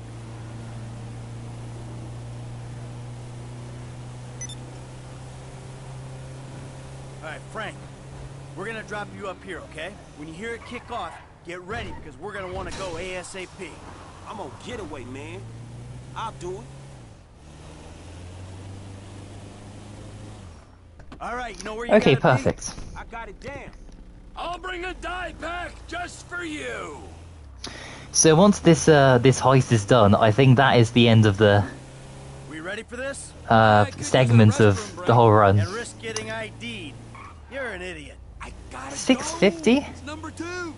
C: All right, Frank. We're gonna drop you up here, okay? When you hear it kick off, get ready because we're gonna want to go ASAP.
L: I'm on getaway, man. I'll do it.
C: All right, you know where you
A: Okay,
C: gotta be?
A: perfect.
L: I got it down.
D: I'll bring a dye pack just for you.
A: So once this this heist is done, I think that is the end of the
C: We ready for this?
A: segment of the whole run.
C: And risk getting ID'd. You're an idiot.
L: I gotta
A: 650?
D: It's number 2.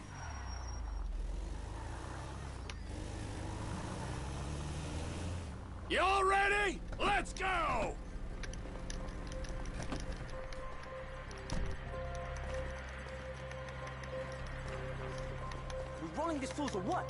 D: You all ready? Let's go!
L: We're rolling this fool for what?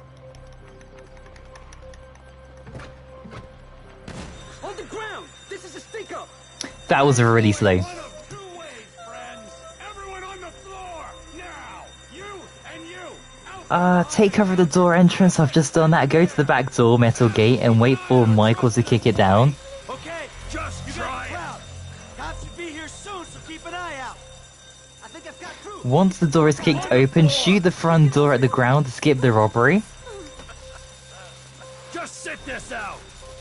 M: On the ground! This is a stick-up!
A: That was really slow.
D: One of two ways, friends. Everyone on the floor! Now! You and you! Out
A: Take cover of the door entrance, I've just done that. Go to the back door, metal gate, and wait for Michael to kick it down.
C: Okay,
D: just
C: you
D: try
C: got
D: it.
C: the crowd. Cops should be here soon, so keep an eye out.
M: I think I've got proof!
A: Once the door is kicked open, shoot the front door at the ground to skip the robbery.
D: Just sit this out!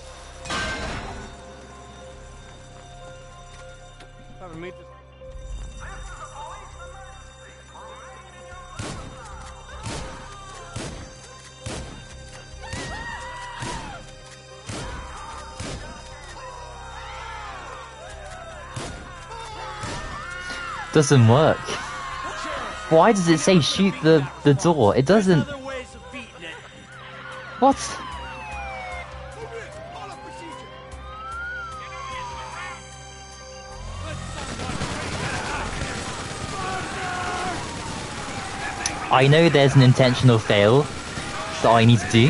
A: Doesn't work. Why does it say shoot the door? It doesn't.
C: Other ways of beating it.
A: What? I know there's an intentional fail that I need to do.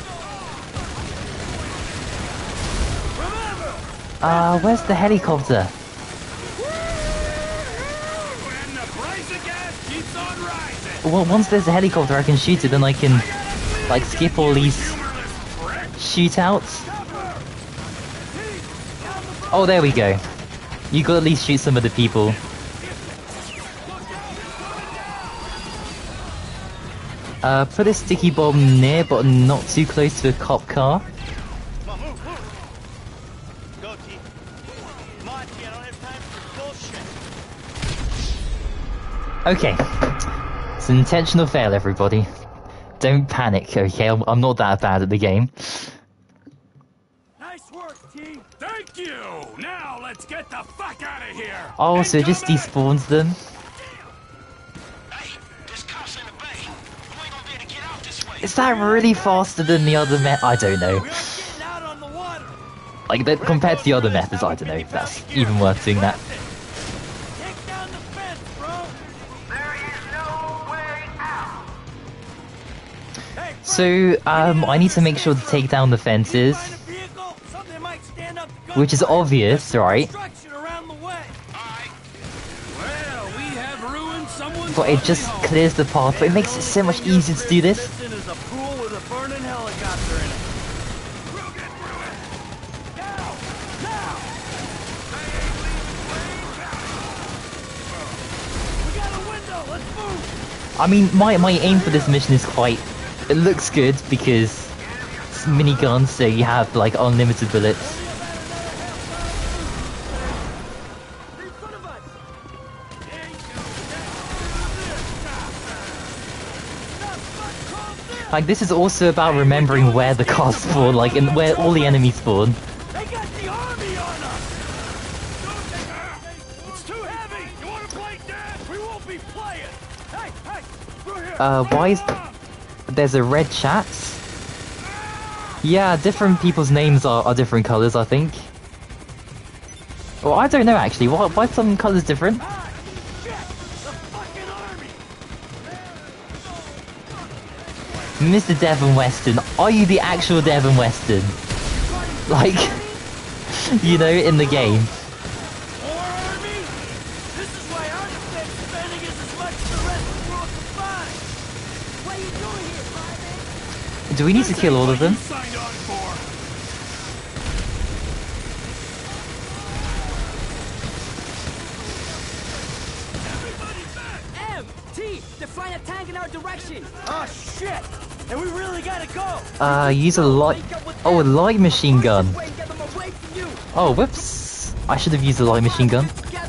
A: Where's the helicopter?
D: And the price of gas keeps on rising!
A: Well, once there's a helicopter, I can shoot it, then I can, like, skip all these shootouts. Oh, there we go. You could at least shoot some of the people. Put a sticky bomb near, but not too close to a cop car.
C: Come on, move. Go, T. Come on, T. I don't have time for bullshit.
A: Okay. It's an intentional fail, everybody. Don't panic, okay? I'm not that bad at the game.
C: Nice work, T.
D: Thank you! Now let's get the fuck out of here!
A: Oh, so it just despawns them?
H: Hey, there's cops in the bay. You ain't gonna be able to get out this way.
A: Is that really faster than the other method? I don't know.
C: We are getting out on the water.
A: Like, compared to the other methods, I don't know if that's even worth doing that.
C: Take down the fence, bro.
H: There is no way out.
C: Hey,
A: So, I need to make sure to take down the fences,
C: find a vehicle. Something might stand up to
A: which is obvious, right?
C: construction around the way.
D: Well, we have ruined someone's
A: But it just
D: home.
A: clears the path, but it makes it so much easier to do this.
C: This is a pool with a burning helicopter in it. Now! Now! We got a window. Let's move.
A: I mean, my aim for this mission is quite... It looks good because it's miniguns, so you have, like, unlimited bullets.
M: In front of us!
A: Like, this is also about remembering where the cars spawn, like, and where all the enemies spawn.
C: They got the army on us! It's too heavy! You wanna play dead? We won't be playing! Hey, through here!
A: Why is... There's a red chat? Yeah, different people's names are different colours, I think. Well, I don't know actually. Why some colours different? Mr. Devon Weston, are you the actual Devon Weston? Like, you know, in the game. Do we need to kill all of them?
M: They're flying a tank in our direction!
C: Oh shit! And we really gotta go!
A: Use a light... Oh, a light machine gun. Oh, whoops. I should have used a light machine gun.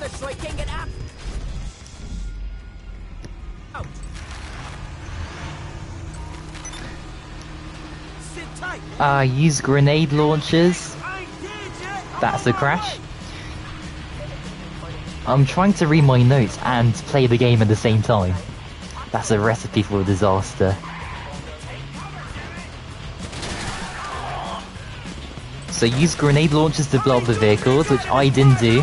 A: Use grenade launchers. That's a crash. I'm trying to read my notes and play the game at the same time. That's a recipe for a disaster. So use grenade launchers to blow up the vehicles, which I didn't do.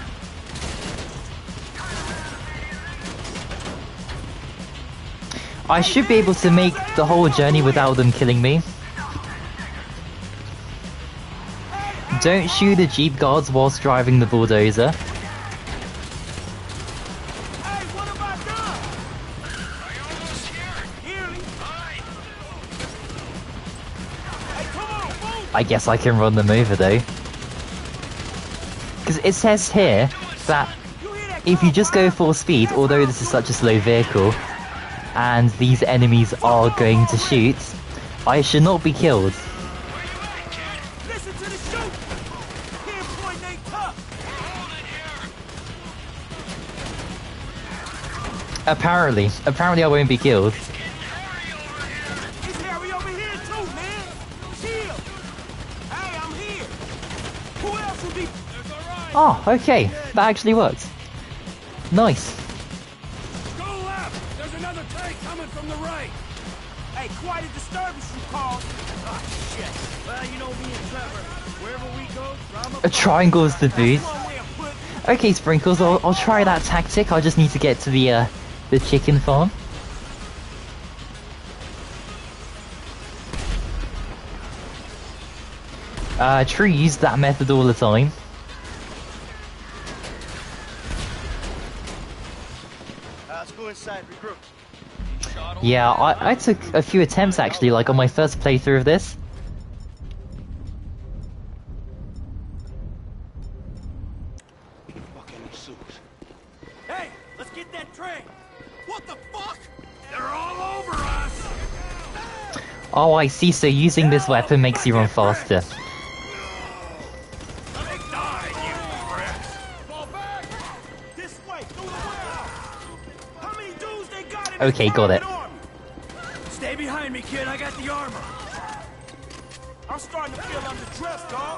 A: I should be able to make the whole journey without them killing me. Don't shoot the Jeep guards whilst driving the bulldozer. I guess I can run them over though. Because it says here that if you just go full speed, although this is such a slow vehicle, and these enemies are going to shoot, I should not be killed. Apparently I won't be killed. Oh, okay. That actually worked. Nice.
L: Go left! There's another tank coming from the right!
C: Hey, quite a disturbance you caused! Oh, shit. Well, you know me and Trevor. Wherever we go, drama...
A: A triangle's the boot. Okay, Sprinkles, I'll try that tactic. I just need to get to the chicken farm. True used that method all the time.
C: Let's go inside, regroup.
A: Yeah, I took a few attempts actually, like on my first playthrough of this.
C: Hey, let's get that train!
L: What the fuck? They're all over us!
A: Oh, I see, so using this weapon makes you run faster. Okay, got it.
C: Stay behind me, kid. I got the armor. I'm starting to feel underdressed, dog.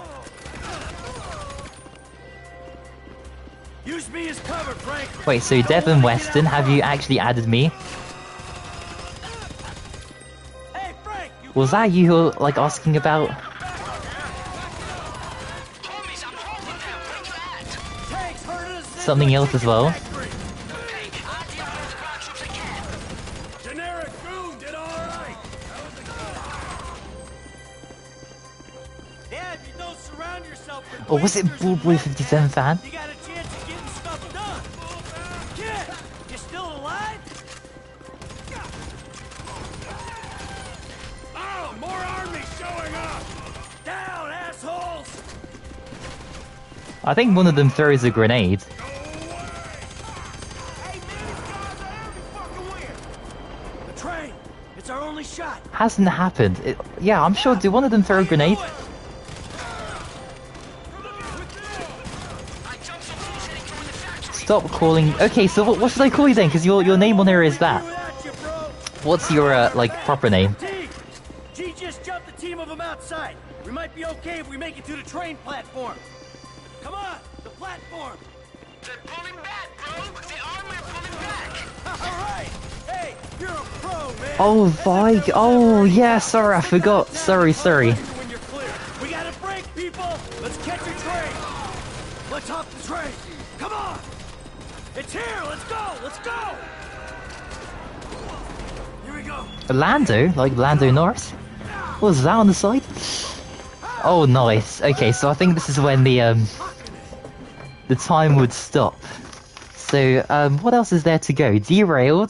C: Use me as cover, Frank.
A: Wait, so Devon Weston, have you actually added me?
C: Hey, Frank,
A: was that you who were, like, asking about? Something else as well? Or was it Bullboy 57 fan?
C: You got a chance of getting stuff done. Kid, you still alive?
L: Oh, more army showing up!
C: Down, assholes!
A: I think one of them throws a grenade.
C: The train! It's our only shot!
A: Hasn't happened. Yeah, I'm sure. Do one of them throw a grenade? Stop calling. Okay, so what should I call you then? Because your name on there is that. What's your like proper name?
C: G just jumped a team of them outside. We might be okay if we make it to the train platform. Come on, the platform.
H: They're pulling back, bro. The army are pulling back.
C: All right. Hey, you're a pro, man.
A: Oh, Vike. Oh, yeah, sorry, I forgot. Sorry.
C: When you're clear. We gotta break, people. Let's catch a train. Let's hop the train. Come on. It's here. Let's go. Here we go.
A: Lando? Like Lando Norris? What was that on the side? Oh, nice. Okay, so I think this is when the time would stop. So, what else is there to go? Derailed.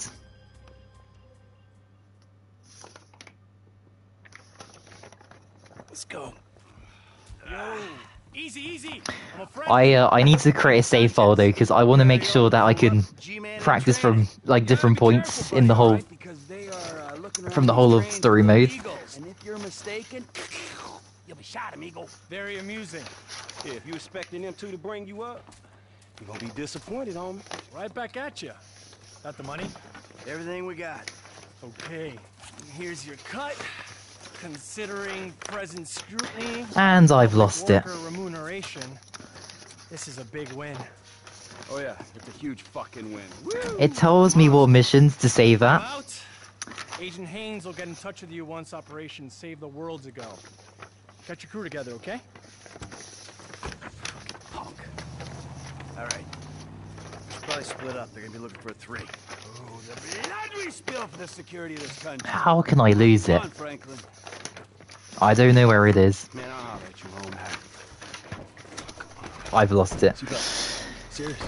C: Let's go. Yo, easy. I'm a friend.
A: I need to create a save file though, because I want to make sure that I can practice from like different points in the whole from the whole of story mode.
L: And if you're mistaken, you'll be shot, amigo.
C: Very amusing.
L: Yeah, if you expecting them two to bring you up, you're gonna be disappointed, homie.
C: Right back at you. Got the money? Everything we got. Okay. Here's your cut. Considering present scrutiny
A: And I've lost it.
C: worker remuneration, this is a big win.
E: Oh yeah, it's a huge fucking win. Woo!
A: It tells me what missions to save at.
C: Out. Agent Haynes will get in touch with you once Operation Save the World's ago. Get your crew together, okay?
L: Punk.
C: All right. Probably split up. They're gonna be looking for a 3.
L: Oh, the blood we spill for the security of this country.
A: How can I lose it?
L: Come on, Franklin.
A: I don't know where it is.
L: Man, I'll holler at you, home.
A: I've lost it.
L: Serious.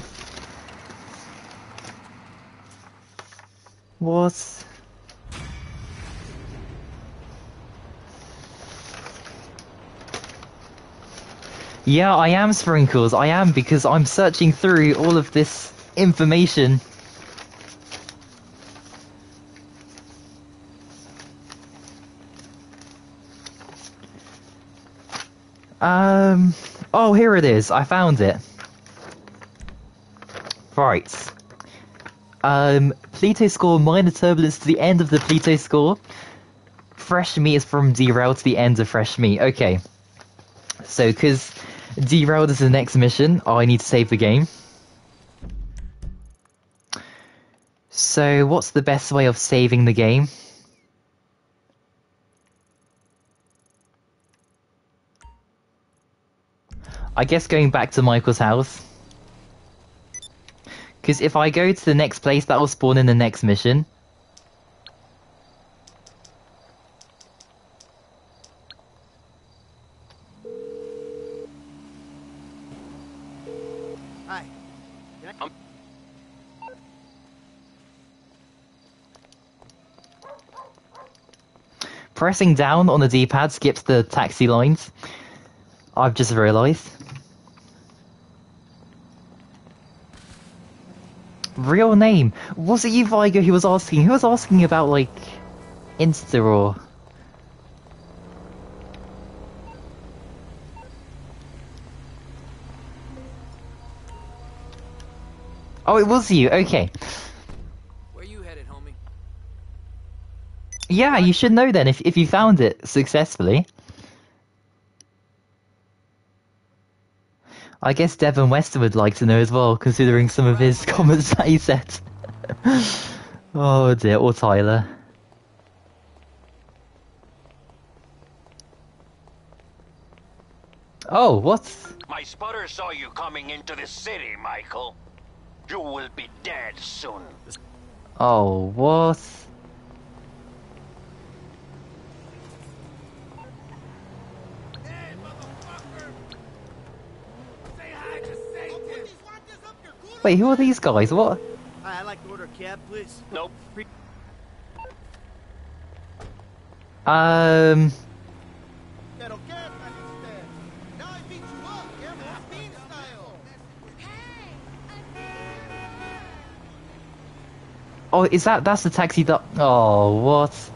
A: What? Yeah, I am Sprinkles. I am, because I'm searching through all of this information. Oh, here it is. I found it. Right. Pluto score, minor turbulence to the end of the Pluto score. Fresh meat is from derail to the end of fresh meat. Okay. So, because derailed is the next mission, I need to save the game. So, what's the best way of saving the game? I guess going back to Michael's house. Because if I go to the next place, that will spawn in the next mission.
C: Hi.
A: Pressing down on the D-pad skips the taxi lines. I've just realised. Real name. Was it you, Vigo, who was asking? Who was asking about, like, Insta or... Oh, it was you. Okay.
D: Where you headed, homie?
A: Yeah, you should know then if you found it successfully. I guess Devon Weston would like to know as well, considering some of his comments that he said. Oh dear, or Tyler. Oh, what?
H: My spotter saw you coming into the city, Michael. You will be dead soon.
A: Oh, what? Wait, who are these guys? What?
C: Hi, I'd like to order a cab, please.
H: Nope.
A: Oh, that's the taxi that... Oh, what?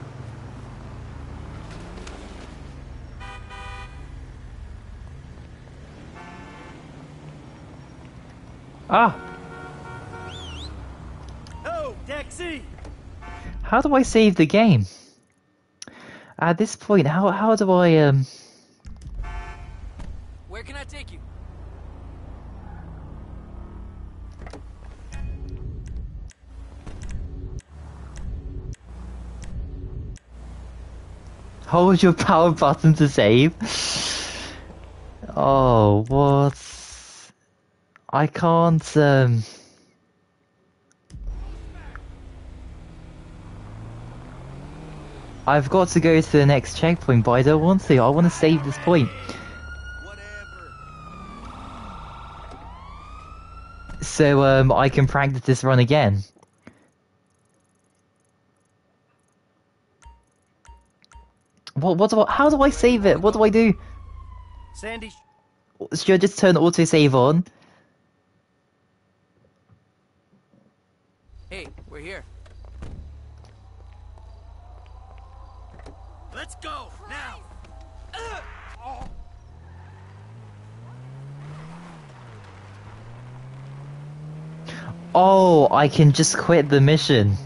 A: Ah!
C: Oh, taxi!
A: How do I save the game? At this point, how do I
M: Where can I take you?
A: hold your power button to save? Oh, what? I can't I've got to go to the next checkpoint, but I don't want to. I want to save this point. So I can practice this run again. How do I save it? What do I do?
C: Sandy,
A: Should I just turn autosave on?
M: Hey, we're here.
C: let's go now.
A: Oh, I can just quit the mission.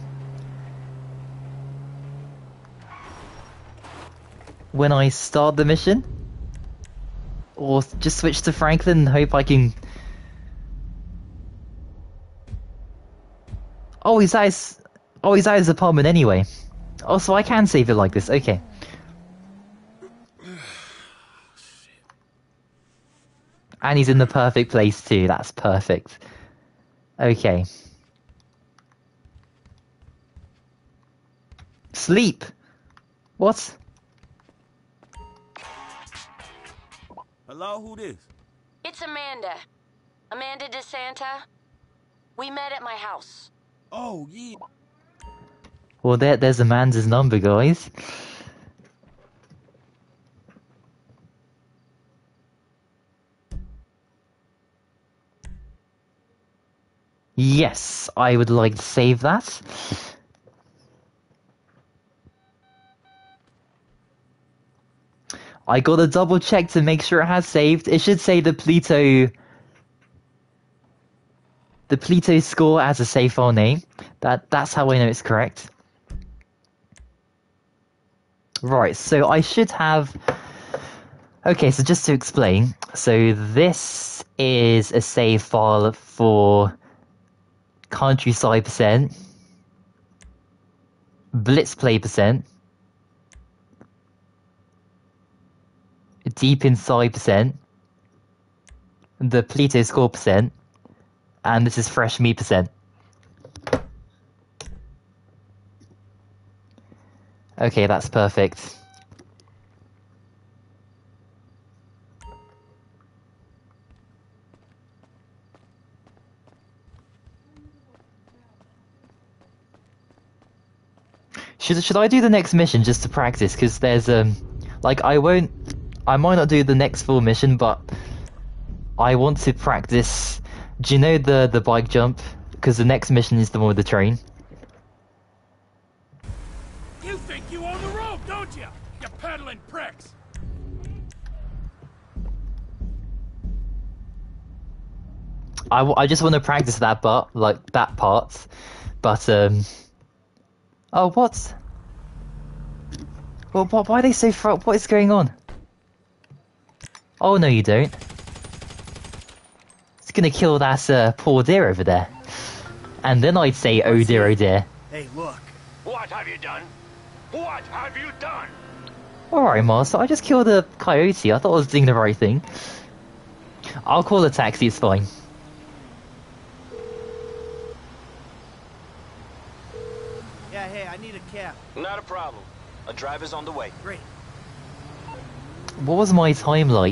A: When I start the mission? Or just switch to Franklin and hope I can... Oh, he's at his apartment anyway. Oh, so I can save it like this, okay. And he's in the perfect place too, that's perfect. Okay. Sleep! What?
L: Hello, who this?
N: It's Amanda. Amanda DeSanta. We met at my house.
L: Oh, yeah.
A: Well, there's Amanda's number, guys. Yes, I would like to save that. I gotta double check to make sure it has saved. It should say the Pluto score as a save file name. That's how I know it's correct. Right, so I should have... Okay, so just to explain, so this is a save file for Countryside %, Blitzplay %, Deep Inside %, the Pluto score %, and this is Fresh Meat %. Okay, that's perfect. Should I do the next mission just to practice? Because there's like I might not do the next full mission, but I want to practice. Do you know the bike jump? Because the next mission is the one with the train.
D: You think you own the road, don't you? You peddling pricks.
A: I just want to practice that part, but oh, what? Well, why are they so what is going on? Oh, no, you don't. It's gonna kill that poor deer over there. And then I'd say, oh dear, oh dear.
C: Hey, look.
H: What have you done? What have you done?
A: Alright, Master, I just killed a coyote. I thought I was doing the right thing. I'll call a taxi, it's fine.
C: Yeah, hey, I need a cab.
H: Not a problem. A driver's on the way.
C: Great.
A: What was my time like?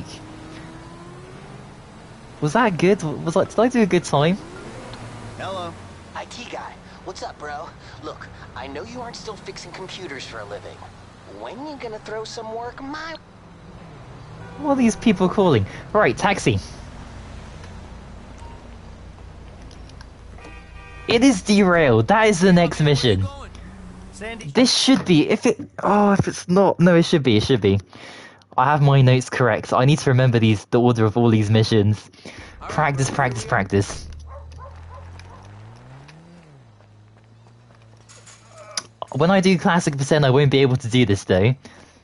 A: Was that good? Did I do a good time?
C: Hello.
O: IT guy, what's up, bro? Look, I know you aren't still fixing computers for a living. When you gonna throw some work my...
A: What are these people calling? Right, taxi. It is derailed. That is the next mission.
C: Sandy.
A: This should be, if it's not, no, it should be. I have my notes correct. I need to remember the order of all these missions. Practice, practice, practice. When I do Classic %, I won't be able to do this though.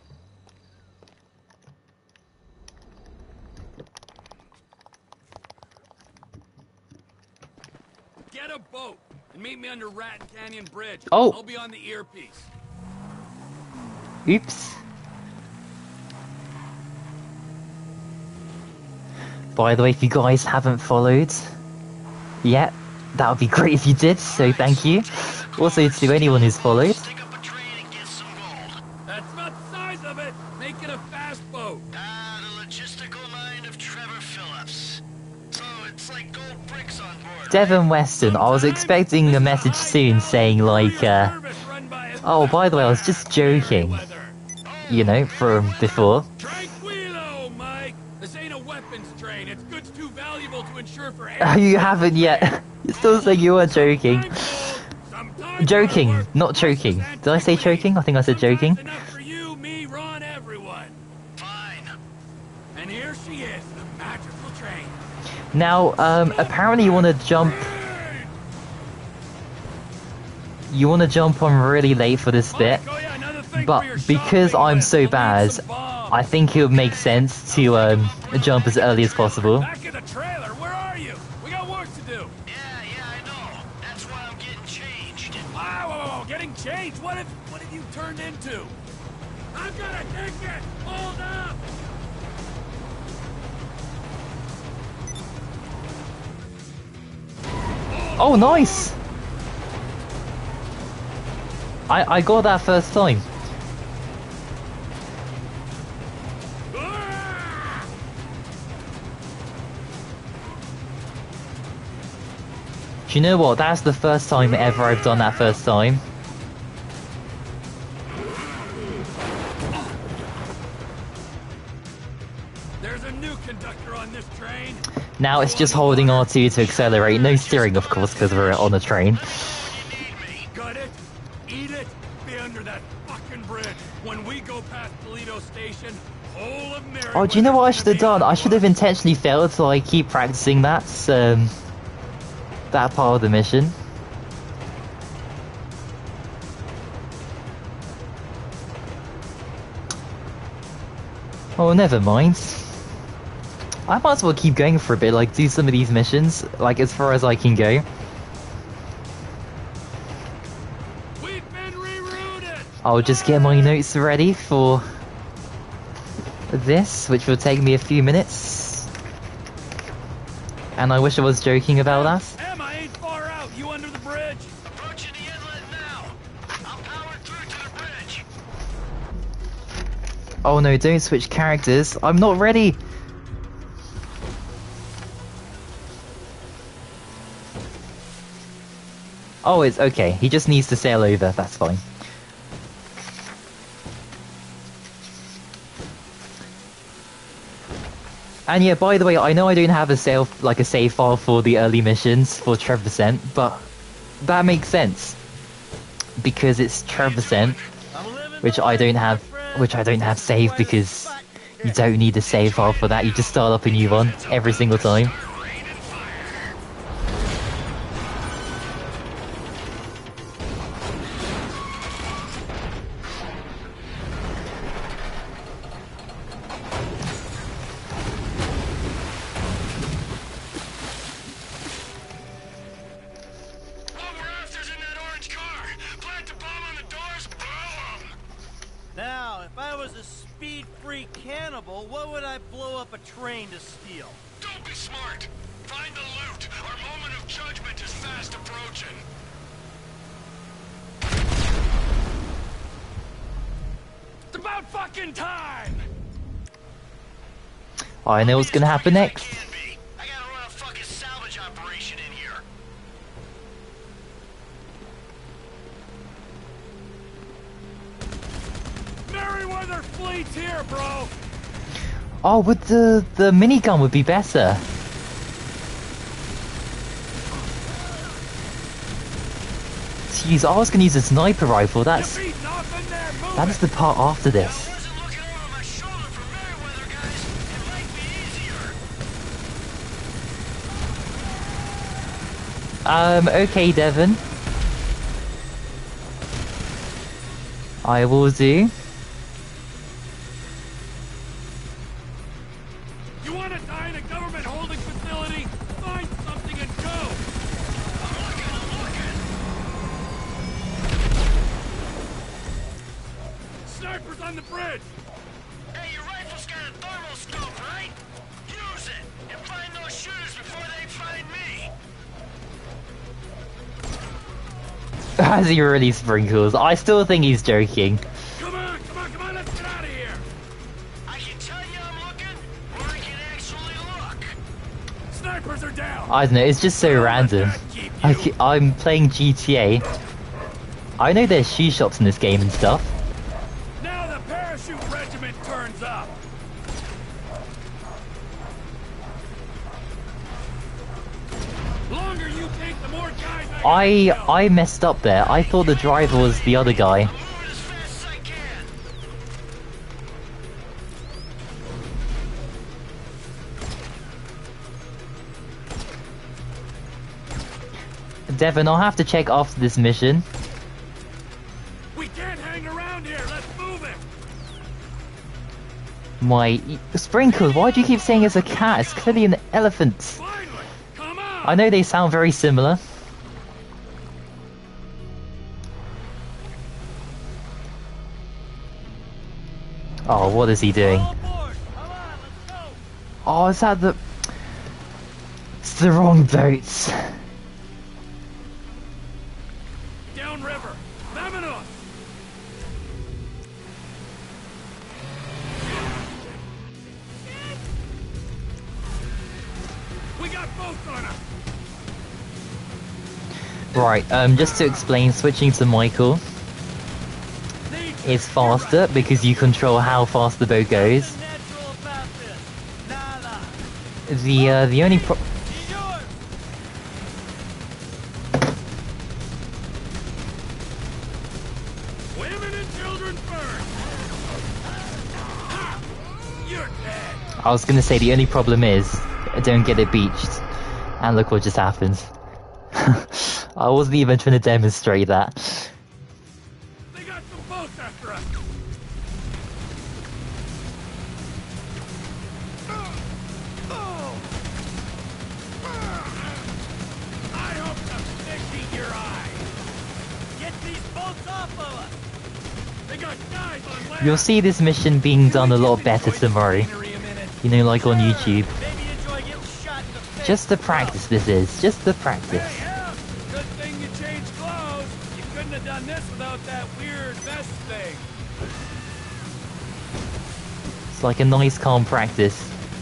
D: Canyon Bridge.
A: Oh.
D: I'll be on the earpiece.
A: Oops. By the way, if you guys haven't followed yet, that would be great if you did, so thank you. Also to anyone who's followed.
D: That's not the size of it. Make it a fast boat.
H: The logistical mind of Trevor Phillips. So it's like gold bricks on board.
A: Devon Weston, I was expecting a message soon saying like, oh, by the way, I was just joking. You know, from before.
D: Tranquilo, Mike. This ain't a weapons train. It's goods too valuable to insure for
A: Oh, you haven't yet. You're still saying you were joking. Joking, not choking. Did I say choking? I think I said joking.
D: For you, me, Ron, everyone. Fine. And here she is, the magical train.
A: Now, apparently you want to jump... You want to jump on really late for this bit. But because I'm so bad, I think it would make sense to jump as early as possible.
D: Back in the trailer, where are you? We got work to do.
H: Yeah, I know. That's why I'm getting changed.
D: Whoa, getting changed? What have you turned into? I've got a ticket! Hold up!
A: Oh, nice! I got that first time. Do you know what? That's the first time ever I've done that first time.
D: There's a new conductor on this train.
A: Now it's just holding R2 to accelerate. No steering, of course, because we're on a train.
D: Got it? Eat it? Be under that fucking bridge. When we go past Toledo Station, whole of Mary.
A: Oh, do you know what I should have done? I should have intentionally failed to like keep practicing that part of the mission. Oh, never mind. I might as well keep going for a bit, like do some of these missions, like as far as I can go. I'll just get my notes ready for this, which will take me a few minutes. And I wish I was joking about that.
D: Em, I ain't far out. You under the bridge?
H: Approaching the inlet now. I'll power through to the bridge.
A: Oh no, don't switch characters. I'm not ready. Oh, it's okay. He just needs to sail over. That's fine. And yeah, by the way, I know I don't have a save file for the early missions for Trevor, but that makes sense because it's Trevor, which I don't have saved because you don't need a save file for that. You just start up a new one every single time.
C: Now, if I was a speed-free cannibal, what would I blow up a train to steal?
H: Don't be smart. Find the loot. Our moment of judgment is fast approaching.
D: It's about fucking time!
A: I know what's gonna happen next.
H: I gotta run a fucking salvage operation in here.
D: Merryweather fleet's here, bro!
A: Oh, but the minigun would be better. Jeez, I was gonna use a sniper rifle. That is the part after this. Okay, Devon. I will do.
D: You want to die in a government holding facility? Find something and go! Snipers on the bridge!
H: Hey, your rifle's got a thermal scope, right? Use it and find those shooters before they find me.
A: Has he really sprinkles? I still think he's joking.
D: Come on, let's get out of here!
H: I can tell you I'm looking, or I can actually look.
D: Snipers are down!
A: I don't know, it's just so random. I'm playing GTA. I know there's shoe shops in this game and stuff.
D: Now the parachute regiment turns up! Longer you take, the more guys
A: I messed up there. I thought the driver was the other guy. Devin, I'll have to check after this mission.
D: We can't hang around here. Let's move it.
A: My Sprinkles, why do you keep saying it's a cat? It's clearly an elephant. I know they sound very similar. Oh, what is he doing? Oh, is that the... It's the wrong boats.
D: Downriver, Vamonos! We got boats on us.
A: Right, just to explain, switching to Michael is faster because you control how fast the boat goes. The only
D: Women and children first. Ha! You're dead.
A: I was gonna say the only problem is I don't get it beached, and look what just happened. I wasn't even trying to demonstrate that.
D: They got some boats after us. I hope the fish eat your eye.
C: Get these boats off of us.
D: They got guys on land.
A: You'll see this mission being done a lot better tomorrow. You know, like on YouTube. Just the practice this is, just the practice.
D: Good thing you changed clothes. You couldn't have done this without that weird vest thing.
A: It's like a nice calm practice.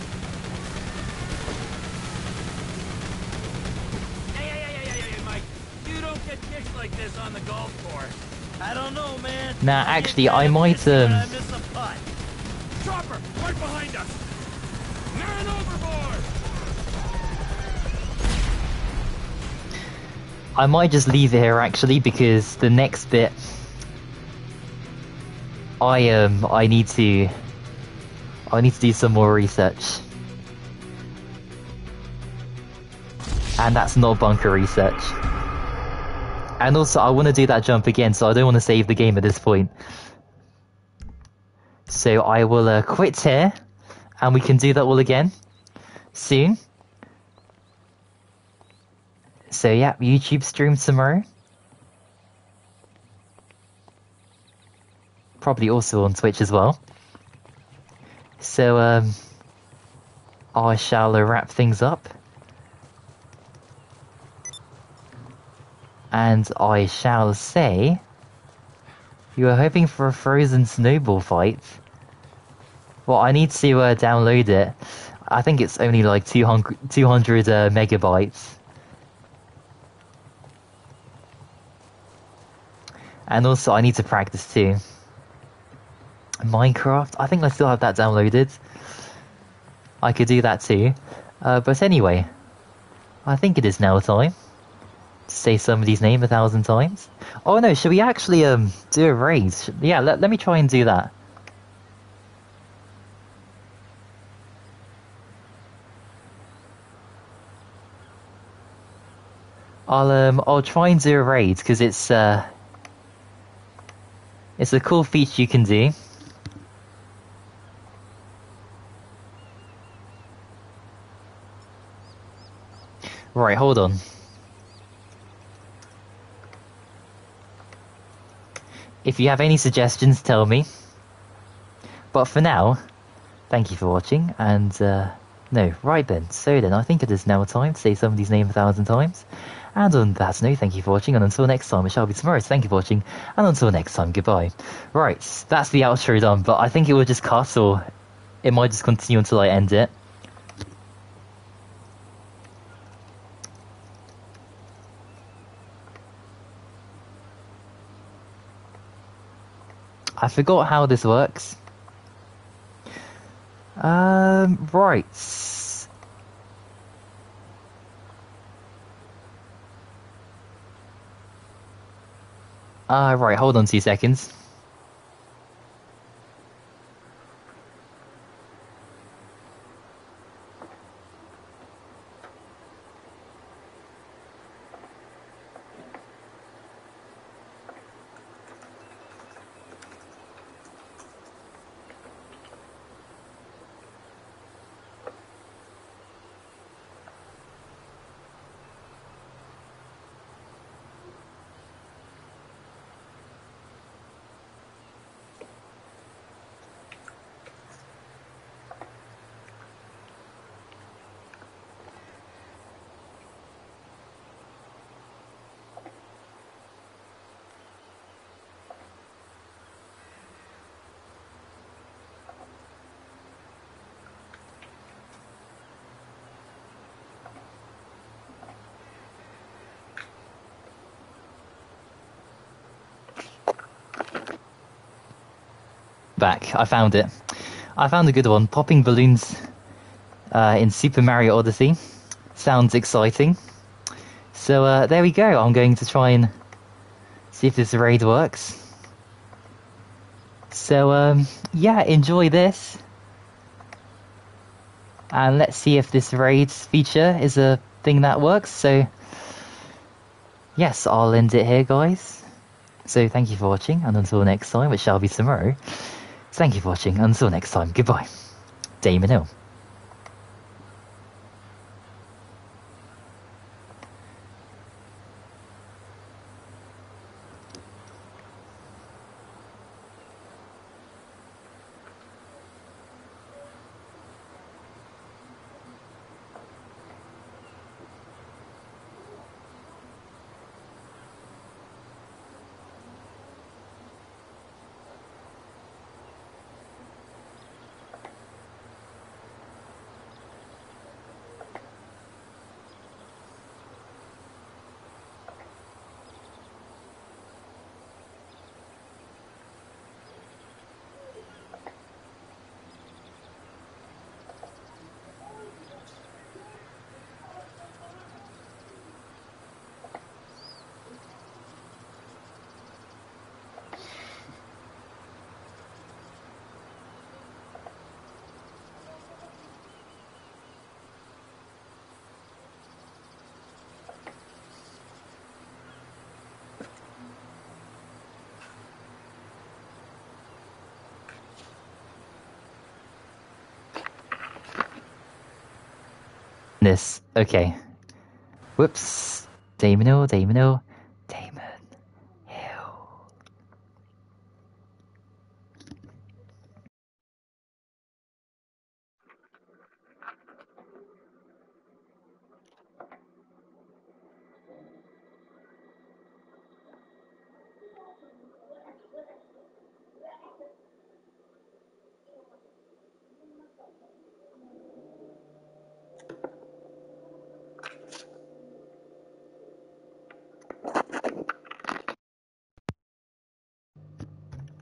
D: Hey, Mike. You don't get kicks like this on the golf course.
C: I don't know, man.
A: Nah, actually, I might,
C: I miss a putt.
D: Chopper, right behind us. Man overboard.
A: I might just leave it here actually, because the next bit I need to do some more research. And that's not bunker research. And also I want to do that jump again, so I don't want to save the game at this point. So I will quit here, and we can do that all again soon. So yeah, YouTube stream tomorrow. Probably also on Twitch as well. So I shall wrap things up. And I shall say, you were hoping for a Frozen Snowball fight. Well, I need to download it. I think it's only like 200 megabytes. And also, I need to practice too. Minecraft? I think I still have that downloaded. I could do that too. But anyway, I think it is now time to say somebody's name 1,000 times. Oh no, should we actually do a raid? Yeah, let me try and do that. I'll try and do a raid because it's a cool feature you can do. Right, hold on. If you have any suggestions, tell me. But for now, thank you for watching, and no, right then, so then, I think it is now time to say somebody's name 1,000 times. And on that note, thank you for watching, and until next time, it shall be tomorrow, so thank you for watching, and until next time, goodbye. Right, that's the outro done, but I think it will just cut, or it might just continue until I end it. I forgot how this works. Right. Right, hold on 2 seconds. Back. I found it. I found a good one. Popping balloons in Super Mario Odyssey. Sounds exciting. So there we go. I'm going to try and see if this raid works. So yeah, enjoy this. And let's see if this raid feature is a thing that works. So yes, I'll end it here, guys. So thank you for watching, and until next time, which shall be tomorrow. Thank you for watching, and until next time, goodbye. Damon Hill. This. Okay. Whoops. Damon Hill, Damon Hill, Damon Hill.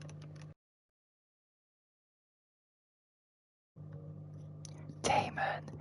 A: Damon